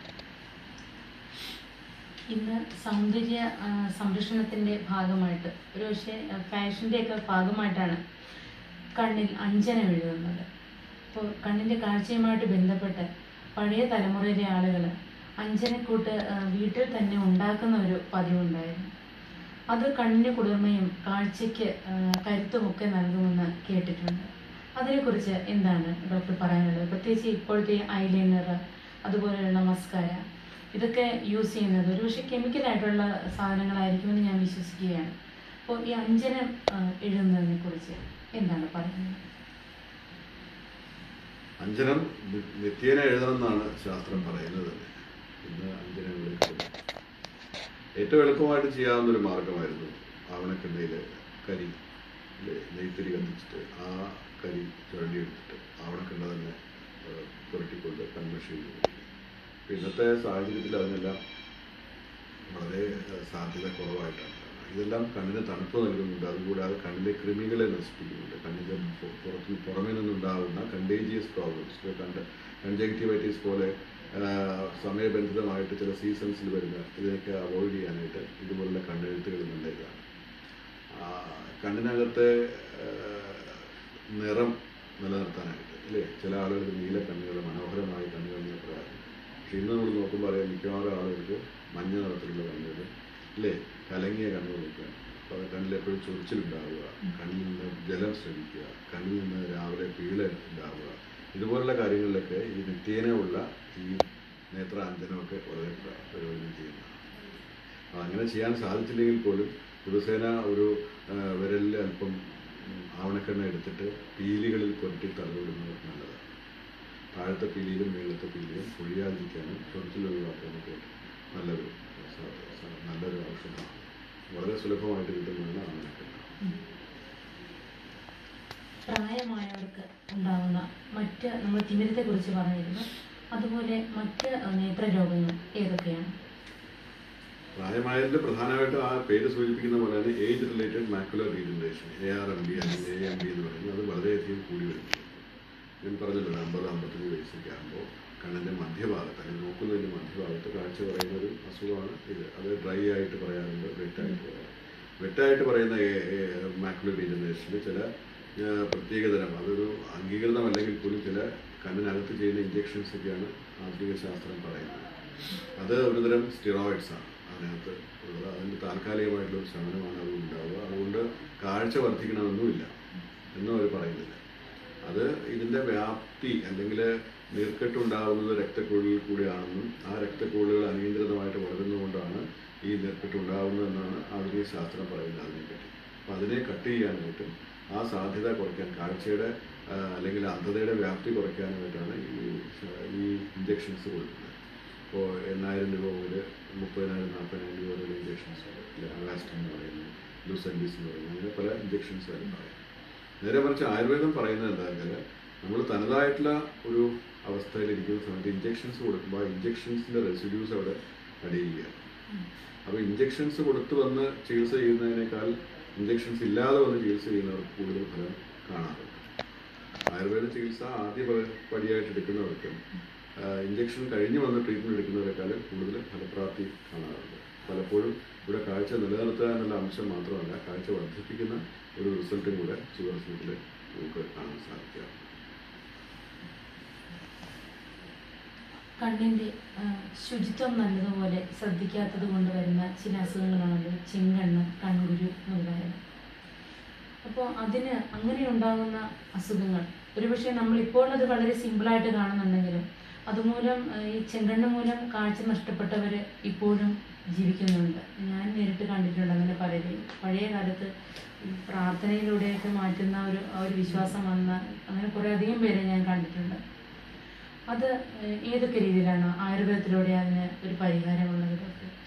ഇന്ന് സൗന്ദര്യ സംരക്ഷണത്തിൻ്റെ ഭാഗമായിട്ട്, ഒരു പക്ഷേ ഫാഷൻ്റെയൊക്കെ ഭാഗമായിട്ടാണ് കണ്ണിൽ അഞ്ജനം എഴുതുന്നത്. അപ്പോൾ കണ്ണിൻ്റെ കാഴ്ചയുമായിട്ട് ബന്ധപ്പെട്ട് പഴയ തലമുറയിലെ ആളുകൾ അഞ്ജനക്കൂട്ട് വീട്ടിൽ തന്നെ ഉണ്ടാക്കുന്ന ഒരു പതിവുണ്ടായിരുന്നു. അത് കണ്ണിന് കുളിർമയും കാഴ്ചയ്ക്ക് കരുത്തുമൊക്കെ നൽകുമെന്ന് കേട്ടിട്ടുണ്ട്. അതിനെക്കുറിച്ച് എന്താണ് ഡോക്ടർ പറയാനുള്ളത്? പ്രത്യേകിച്ച് ഇപ്പോഴത്തെ ഐലൈനർ, അതുപോലെയുള്ള മസ്കാര, ഇതൊക്കെ യൂസ് ചെയ്യുന്നത് ഒരുപക്ഷെ കെമിക്കലായിട്ടുള്ള സാധനങ്ങളായിരിക്കുമെന്ന് ഞാൻ വിശ്വസിക്കുകയാണ്. അപ്പോൾ ഈ അഞ്ജനം എഴുതുന്നതിനെ കുറിച്ച് എന്താണ് പറയുന്നത്? അഞ്ജനം നിത്യേന എഴുതണം എന്നാണ് ശാസ്ത്രം പറയുന്നത്. ഇന്ന് അഞ്ജനം എഴുതുന്നത് ഏറ്റവും എളുപ്പമായിട്ട് ചെയ്യാവുന്നൊരു മാർഗമായിരുന്നു ആവണക്കെണ്ണയിൽ കരി നെയ്ത്തിരി കത്തിച്ചിട്ട് ആ കരി ചുഴണ്ടിയെടുത്തിട്ട് ആവണക്കെണ്ണ തന്നെ പുരട്ടിക്കൊണ്ട് കൺമഷി ചെയ്തു. ഇന്നത്തെ സാഹചര്യത്തിൽ അതിനെല്ലാം വളരെ സാധ്യത കുറവായിട്ടാണ്. ഇതെല്ലാം കണ്ണിന് തണുപ്പ് നൽകുന്നുണ്ട്, അതുകൂടാതെ കണ്ണിലെ കൃമികളെ നശിപ്പിക്കുന്നുണ്ട്. കണ്ണിൻ്റെ പുറത്ത് പുറമേ നിന്നുണ്ടാകുന്ന കണ്ടേജിയസ് പ്രോബ്ലംസ്, കണ്ട് കൺജങ്ക്റ്റിവൈറ്റിസ് പോലെ സമയബന്ധിതമായിട്ട് ചില സീസൺസിൽ വരുന്ന ഇതിനൊക്കെ അവോയ്ഡ് ചെയ്യാനായിട്ട് ഇതുപോലുള്ള കണ്ണെഴുത്തുകൾ നല്ല ഇതാണ്. കണ്ണിനകത്തെ നിറം നിലനിർത്താനായിട്ട് അല്ലേ, ചില ആളുകൾക്ക് നീല കണ്ണുകൾ, മനോഹരമായ കണ്ണുകൾ എന്ന് പറയാറുണ്ട്. പക്ഷെ ഇന്ന് നമ്മൾ നോക്കുമ്പോൾ അറിയാം മിക്കവാറും ആളുകൾക്ക് മഞ്ഞ നിറത്തിലുള്ള കണ്ണുകൾ അല്ലേ, കലങ്ങിയ കണ്ണുകളൊക്കെയാണ്. അപ്പോൾ അത് കണ്ണിൽ എപ്പോഴും ചൊറിച്ചിലുണ്ടാവുക, കണ്ണിൽ നിന്ന് ജലം ശ്രമിക്കുക, കണ്ണിൽ നിന്ന് രാവിലെ പീള ഉണ്ടാവുക, ഇതുപോലുള്ള കാര്യങ്ങളിലൊക്കെ ഈ നിത്യേന ഉള്ള ഈ നേത്രാഞ്ജനമൊക്കെ വളരെ പ്രയോജനം ചെയ്യുന്നതാണ്. അപ്പോൾ അങ്ങനെ ചെയ്യാൻ സാധിച്ചില്ലെങ്കിൽ പോലും ദിവസേന ഒരു വിരലിൽ അല്പം ആവണക്കെണ്ണ എടുത്തിട്ട് പീലികളിൽ പുരട്ടി തടവിടുന്നത് നല്ലതാണ്. താഴത്തെ പീലിയിലും മേളത്തെ പീലിയും പൊഴിയാതിരിക്കാനും ചൊറിച്ചിൽ ഒഴിവാക്കാനൊക്കെ നല്ലൊരു നല്ലൊരു ഔഷധമാണ്. വളരെ സുലഭമായിട്ട് കിട്ടുന്നതാണ് ആമണക്കെണ്ണ. പ്രായമായവർക്ക് ഉണ്ടാകുന്ന മറ്റ് നമ്മൾ തിമിരത്തെ കുറിച്ച് പറഞ്ഞിരുന്നു, അതുപോലെ മറ്റ് നേത്രരോഗങ്ങൾ ഏതൊക്കെയാണ്? പ്രായമായതിൻ്റെ പ്രധാനമായിട്ടും ആ പേര് സൂചിപ്പിക്കുന്ന പോലെ തന്നെ age related macular degeneration, A R M D അല്ലെങ്കിൽ എ എം ഡി എന്ന് പറയുന്നത് അത് വളരെയധികം കൂടി വരുന്നു. ഞാൻ പറഞ്ഞല്ലോ, ഒരു അമ്പത് അമ്പത്തഞ്ച് വയസ്സൊക്കെ ആകുമ്പോൾ കണ്ണിൻ്റെ മധ്യഭാഗത്ത് അല്ലെങ്കിൽ നോക്കുന്നതിൻ്റെ മധ്യഭാഗത്ത് കാഴ്ച പറയുന്ന ഒരു അസുഖമാണ് ഇത്. അത് ഡ്രൈ ആയിട്ട് പറയാറുണ്ട്, വെറ്റായിട്ട് പറയാം. വെറ്റായിട്ട് പറയുന്ന മാക്കുലർ ഡീജനറേഷനിൽ ചില പ്രത്യേകതരം, അതൊരു അംഗീകൃതമല്ലെങ്കിൽ പോലും ചില കണ്ണിനകത്ത് ചെയ്യുന്ന ഇഞ്ചെക്ഷൻസ് ഒക്കെയാണ് ആധുനിക ശാസ്ത്രം പറയുന്നത്. അത് ഒരുതരം സ്റ്റിറോയിഡ്സ് ആണ് അതിനകത്ത് ഉള്ളത്. അതിൻ്റെ താൽക്കാലികമായിട്ടുള്ളൊരു ശമനമാണ് അത് ഉണ്ടാവുക. അതുകൊണ്ട് കാഴ്ച വർദ്ധിക്കണമെന്നുമില്ല എന്നും അവർ പറയുന്നില്ല. അത് ഇതിൻ്റെ വ്യാപ്തി അല്ലെങ്കിൽ നീർക്കെട്ടുണ്ടാകുന്നത് രക്തക്കുഴലിൽ കൂടിയാണെന്നും ആ രക്തക്കുഴലുകൾ അനിയന്ത്രിതമായിട്ട് വളരുന്നതുകൊണ്ടാണ് ഈ നീർക്കെട്ടുണ്ടാകുന്നതെന്നാണ് ആധുനിക ശാസ്ത്രം പറയുന്നത് അതിനെപ്പറ്റി. അപ്പം അതിനെ കട്ട് ചെയ്യാനായിട്ടും ആ സാധ്യത കുറയ്ക്കാൻ, കാഴ്ചയുടെ അല്ലെങ്കിൽ അന്ധതയുടെ വ്യാപ്തി കുറയ്ക്കാനായിട്ടാണ് ഈ ഈ ഇഞ്ചെക്ഷൻസ് കൊടുക്കുന്നത്. ഇപ്പോൾ എണ്ണായിരം രൂപ മുതൽ മുപ്പതിനായിരം നാൽപ്പതിനായിരം രൂപ വരെയുള്ള ഇഞ്ചെക്ഷൻസ് ഉണ്ട്. അവാസ്റ്റിൻ എന്ന് പറയുന്നത്, ലൂസെൻഡിസ് എന്ന് പറയുന്നത്, അങ്ങനെ പല ഇഞ്ചെക്ഷൻസ് വരെ പറയും. നേരെ മറിച്ച് ആയുർവേദം പറയുന്നത് എന്താ വെച്ചാൽ, നമ്മൾ തനതായിട്ടുള്ള ഒരു അവസ്ഥയിലിരിക്കുന്ന സമയത്ത് ഇഞ്ചെക്ഷൻസ് കൊടുക്കുമ്പോൾ ആ ഇഞ്ചെക്ഷൻസിൻ്റെ റെസിഡ്യൂസ് അവിടെ അടിയുകയാണ്. അപ്പോൾ ഇഞ്ചെക്ഷൻസ് കൊടുത്ത് വന്ന് ചികിത്സ ചെയ്യുന്നതിനേക്കാൾ ഇഞ്ചെക്ഷൻസ് ഇല്ലാതെ വന്ന് ചികിത്സ ചെയ്യുന്നവർക്ക് കൂടുതൽ ഫലം കാണാറുണ്ട്. ആയുർവേദ ചികിത്സ ആദ്യ പടിയായിട്ട് എടുക്കുന്നവർക്ക് ഇഞ്ചെക്ഷൻ കഴിഞ്ഞ് വന്ന് ട്രീറ്റ്മെൻറ്റ് എടുക്കുന്നവരെക്കാളും കൂടുതൽ ഫലപ്രാപ്തി കാണാറുണ്ട്. പലപ്പോഴും ഇവിടെ കാഴ്ച നിലനിർത്തുക എന്നുള്ള അംശം മാത്രമല്ല, കാഴ്ച വർദ്ധിപ്പിക്കുന്ന ഒരു റിസൾട്ടും കൂടെ സുദർശനത്തിൽ നമുക്ക് കാണാൻ സാധിക്കാറുണ്ട്. കണ്ണിൻ്റെ ശുചിത്വം നല്ലതുപോലെ ശ്രദ്ധിക്കാത്തത് കൊണ്ട് വരുന്ന ചില അസുഖങ്ങളാണല്ലോ ചെങ്കണ്ണ്, കൺകുരു മുതലായവ. അപ്പോൾ അതിന് അങ്ങനെ ഉണ്ടാകുന്ന അസുഖങ്ങൾ ഒരുപക്ഷെ നമ്മളിപ്പോൾ അത് വളരെ സിമ്പിളായിട്ട് കാണുന്നുണ്ടെങ്കിലും അതുമൂലം ഈ ചെങ്കണ്ണ് മൂലം കാഴ്ച നഷ്ടപ്പെട്ടവർ ഇപ്പോഴും ജീവിക്കുന്നുണ്ട്. ഞാൻ നേരിട്ട് കണ്ടിട്ടുണ്ട് അങ്ങനെ പലരെയും. പഴയ കാലത്ത് പ്രാർത്ഥനയിലൂടെയൊക്കെ മാറ്റുന്ന ഒരു ആ ഒരു വിശ്വാസം വന്ന അങ്ങനെ കുറേ അധികം പേരെ ഞാൻ കണ്ടിട്ടുണ്ട്. അത് ഏതൊക്കെ രീതിയിലാണ് ആയുർവേദത്തിലൂടെ അതിന് ഒരു പരിഹാരമുള്ളത്?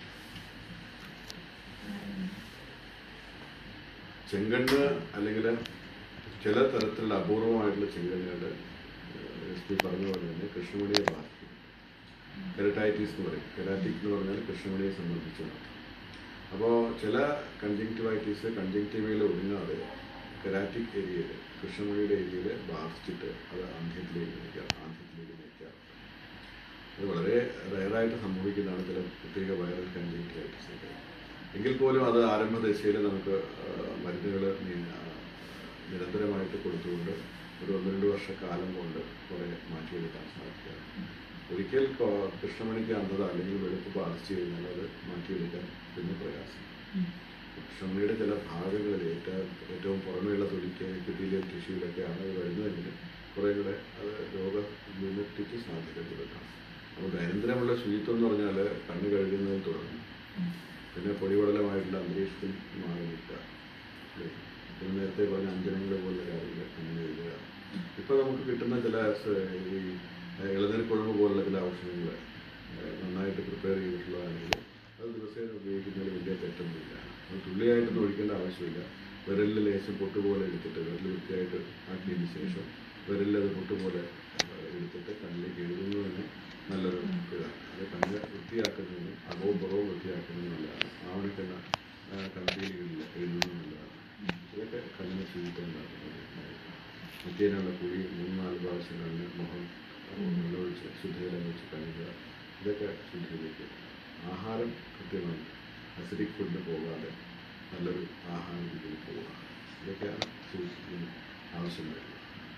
ചെങ്കണ്ണ് അല്ലെങ്കിൽ ചില തരത്തിലുള്ള അപൂർവമായിട്ടുള്ള ചെങ്കണ്ണുകളുടെ എസ് പി പറഞ്ഞ പോലെ തന്നെ കൃഷ്ണമണിയെ ബാധിക്കും. കെരറ്റൈറ്റിസ് എന്ന് പറയും. കെരാറ്റിക് എന്ന് പറഞ്ഞാൽ കൃഷ്ണമണിയെ സംബന്ധിച്ചതാണ്. അപ്പോൾ ചില കൺജങ്ക്റ്റിവൈറ്റീസ് കൺജങ്ക്റ്റിവയിൽ ഒതുങ്ങാതെ കെരാറ്റിക് ഏരിയയിൽ, കൃഷ്ണമണിയുടെ ഏരിയയിൽ ബാധിച്ചിട്ട് അത് അന്ത്യത്തിലേക്ക് നയിക്കാം ആന്ധ്യത്തിലേക്ക് നയിക്കാം. അത് വളരെ റയറായിട്ട് സംഭവിക്കുന്നതാണ് ചില പ്രത്യേക വൈറൽ കൺജങ്ക്റ്റിവൈറ്റിസ് ഒക്കെ. എങ്കിൽ പോലും അത് ആരംഭദശയിൽ നമുക്ക് മരുന്നുകൾ നിരന്തരമായിട്ട് കൊടുത്തുകൊണ്ട് ഒരു ഒന്ന് രണ്ട് വർഷക്കാലം കൊണ്ട് കുറേ മാറ്റിയെടുക്കാൻ സാധിക്കാം. ഒരിക്കൽ കൃഷ്ണമണിക്ക് അന്ധത അല്ലെങ്കിൽ വെളുപ്പ് ബാധിച്ചു കഴിഞ്ഞാൽ അത് മാറ്റിയെടുക്കാൻ പിന്നെ പ്രയാസം. കൃഷ്ണമണിയുടെ ചില ഭാഗങ്ങളിൽ ഏറ്റവും ഏറ്റവും പുറമെയുള്ള തൊലിക്ക് എപ്പിത്തീലിയൽ ടിഷ്യൂലൊക്കെയാണ് അത് വരുന്നതെങ്കിൽ കുറേ കൂടെ അത് രോഗവിമുക്തിക്ക് സാധ്യത കൂടുതലാണ്. അപ്പോൾ ദൈനംദിനമുള്ള ശുചിത്വം എന്ന് പറഞ്ഞാൽ കണ്ണ് കഴുകുന്നതിൽ തുടങ്ങും. പിന്നെ പൊടിപടലമായിട്ടുള്ള അന്തരീക്ഷത്തിൽ മാറി നിൽക്കുക. പിന്നെ നേരത്തെ പറഞ്ഞ അഞ്ജനങ്ങൾ പോലുള്ള കാര്യങ്ങൾ അങ്ങനെ എഴുതുക. ഇപ്പോൾ നമുക്ക് കിട്ടുന്ന ചില ഈ ഇളനീർ കുഴമ്പ് പോലുള്ള ചില ഔഷധങ്ങൾ നന്നായിട്ട് പ്രിപ്പയർ ചെയ്തിട്ടുള്ളതാണെങ്കിൽ അത് ദിവസേന ഉപയോഗിക്കുന്നതിൽ വലിയ തെറ്റൊന്നുമില്ല. അത് തുള്ളിയായിട്ടൊന്നും ഒഴിക്കേണ്ട ആവശ്യമില്ല. വിരലിൽ ലേശം പൊട്ടുപോലെ എടുത്തിട്ട് വിരൽ വൃത്തിയായിട്ട് ആക്കിയതിന് ശേഷം വിരലിൽ അത് പൊട്ടുപോലെ എടുത്തിട്ട് കണ്ണിലേക്ക് എഴുതുന്നതിന് നല്ലൊരു ഇതാണ്. അത് കണ്ണ് വൃത്തിയാക്കുന്നതിനും അകവും പുറവും വൃത്തിയാക്കുന്നതിനും നല്ലതാണ്. ആവണക്കെണ്ണ കണ്ണീലികളിൽ എഴുതുന്നത് നല്ലതാണ്. ഇതൊക്കെ കണ്ണിന് ശുചിത്വം ഉണ്ടാക്കുന്നത്. നിത്യേനുള്ള കുഴി മൂന്ന് നാല് പ്രാവശ്യം കണ്ണ് മുഖം വെള്ളമൊഴിച്ച് ശുദ്ധജലം വെച്ച് കഴുകുക. ഇതൊക്കെ ശുദ്ധിയിലേക്ക്. ആഹാരം കൃത്യമായി അസിഡിക് ഫുഡ് പോകാതെ നല്ലൊരു ആഹാര രീതിയിൽ പോവുക. ഇതൊക്കെയാണ് സൂക്ഷിക്കുന്നതിന് ആവശ്യമായിട്ടുള്ളത്.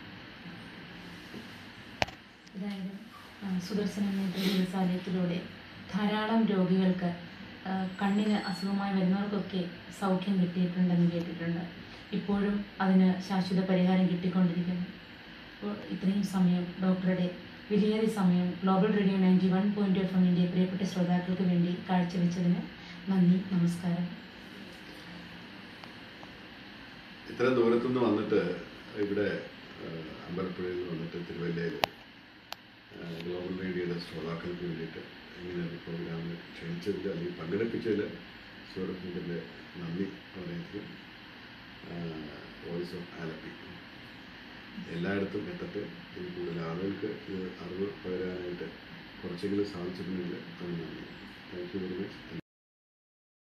അതായത് സുദർശന നേത്ര ചികിത്സാലയത്തിലൂടെ ധാരാളം രോഗികൾക്ക് കണ്ണിന് അസുഖമായി വരുന്നവർക്കൊക്കെ സൗഖ്യം കിട്ടിയിട്ടുണ്ടെന്ന് കേട്ടിട്ടുണ്ട്. ഇപ്പോഴും അതിന് ശാശ്വത പരിഹാരം കിട്ടിക്കൊണ്ടിരിക്കുന്നു. അപ്പോൾ ഇത്രയും സമയം ഡോക്ടറുടെ വിലയേറിയ സമയം global radio ninety one point F എമ്മിൻ്റെ പ്രിയപ്പെട്ട ശ്രോതാക്കൾക്ക് വേണ്ടി കാഴ്ചവെച്ചതിന് നന്ദി, നമസ്കാരം. ഇത്രയും ദൂരത്തുനിന്ന് വന്നിട്ട് ഇവിടെ അമ്പലപ്പുഴയിൽ നിന്ന് വന്നിട്ട് തിരുവല്ലയിൽ ഗ്ലോബൽ റേഡിയോയുടെ ശ്രോതാക്കൾക്ക് വേണ്ടിയിട്ട് ഇങ്ങനെ ഒരു പ്രോഗ്രാമിൽ ക്ഷണിച്ചതിൽ അല്ലെങ്കിൽ പങ്കെടുപ്പിച്ചതിൽ സൂരഫിൻ്റെ നന്ദി വളരെയധികം. വോയിസ് ഓഫ് ആലപ്പി എല്ലായിടത്തും എത്തട്ടെ. ഇത് കൂടുതൽ ആളുകൾക്ക് ഇത് അറിവ് പകരാനായിട്ട് കുറച്ചെങ്കിലും സാധിച്ചിട്ടുണ്ടെങ്കിൽ അത് നന്ദി. Thank you very much.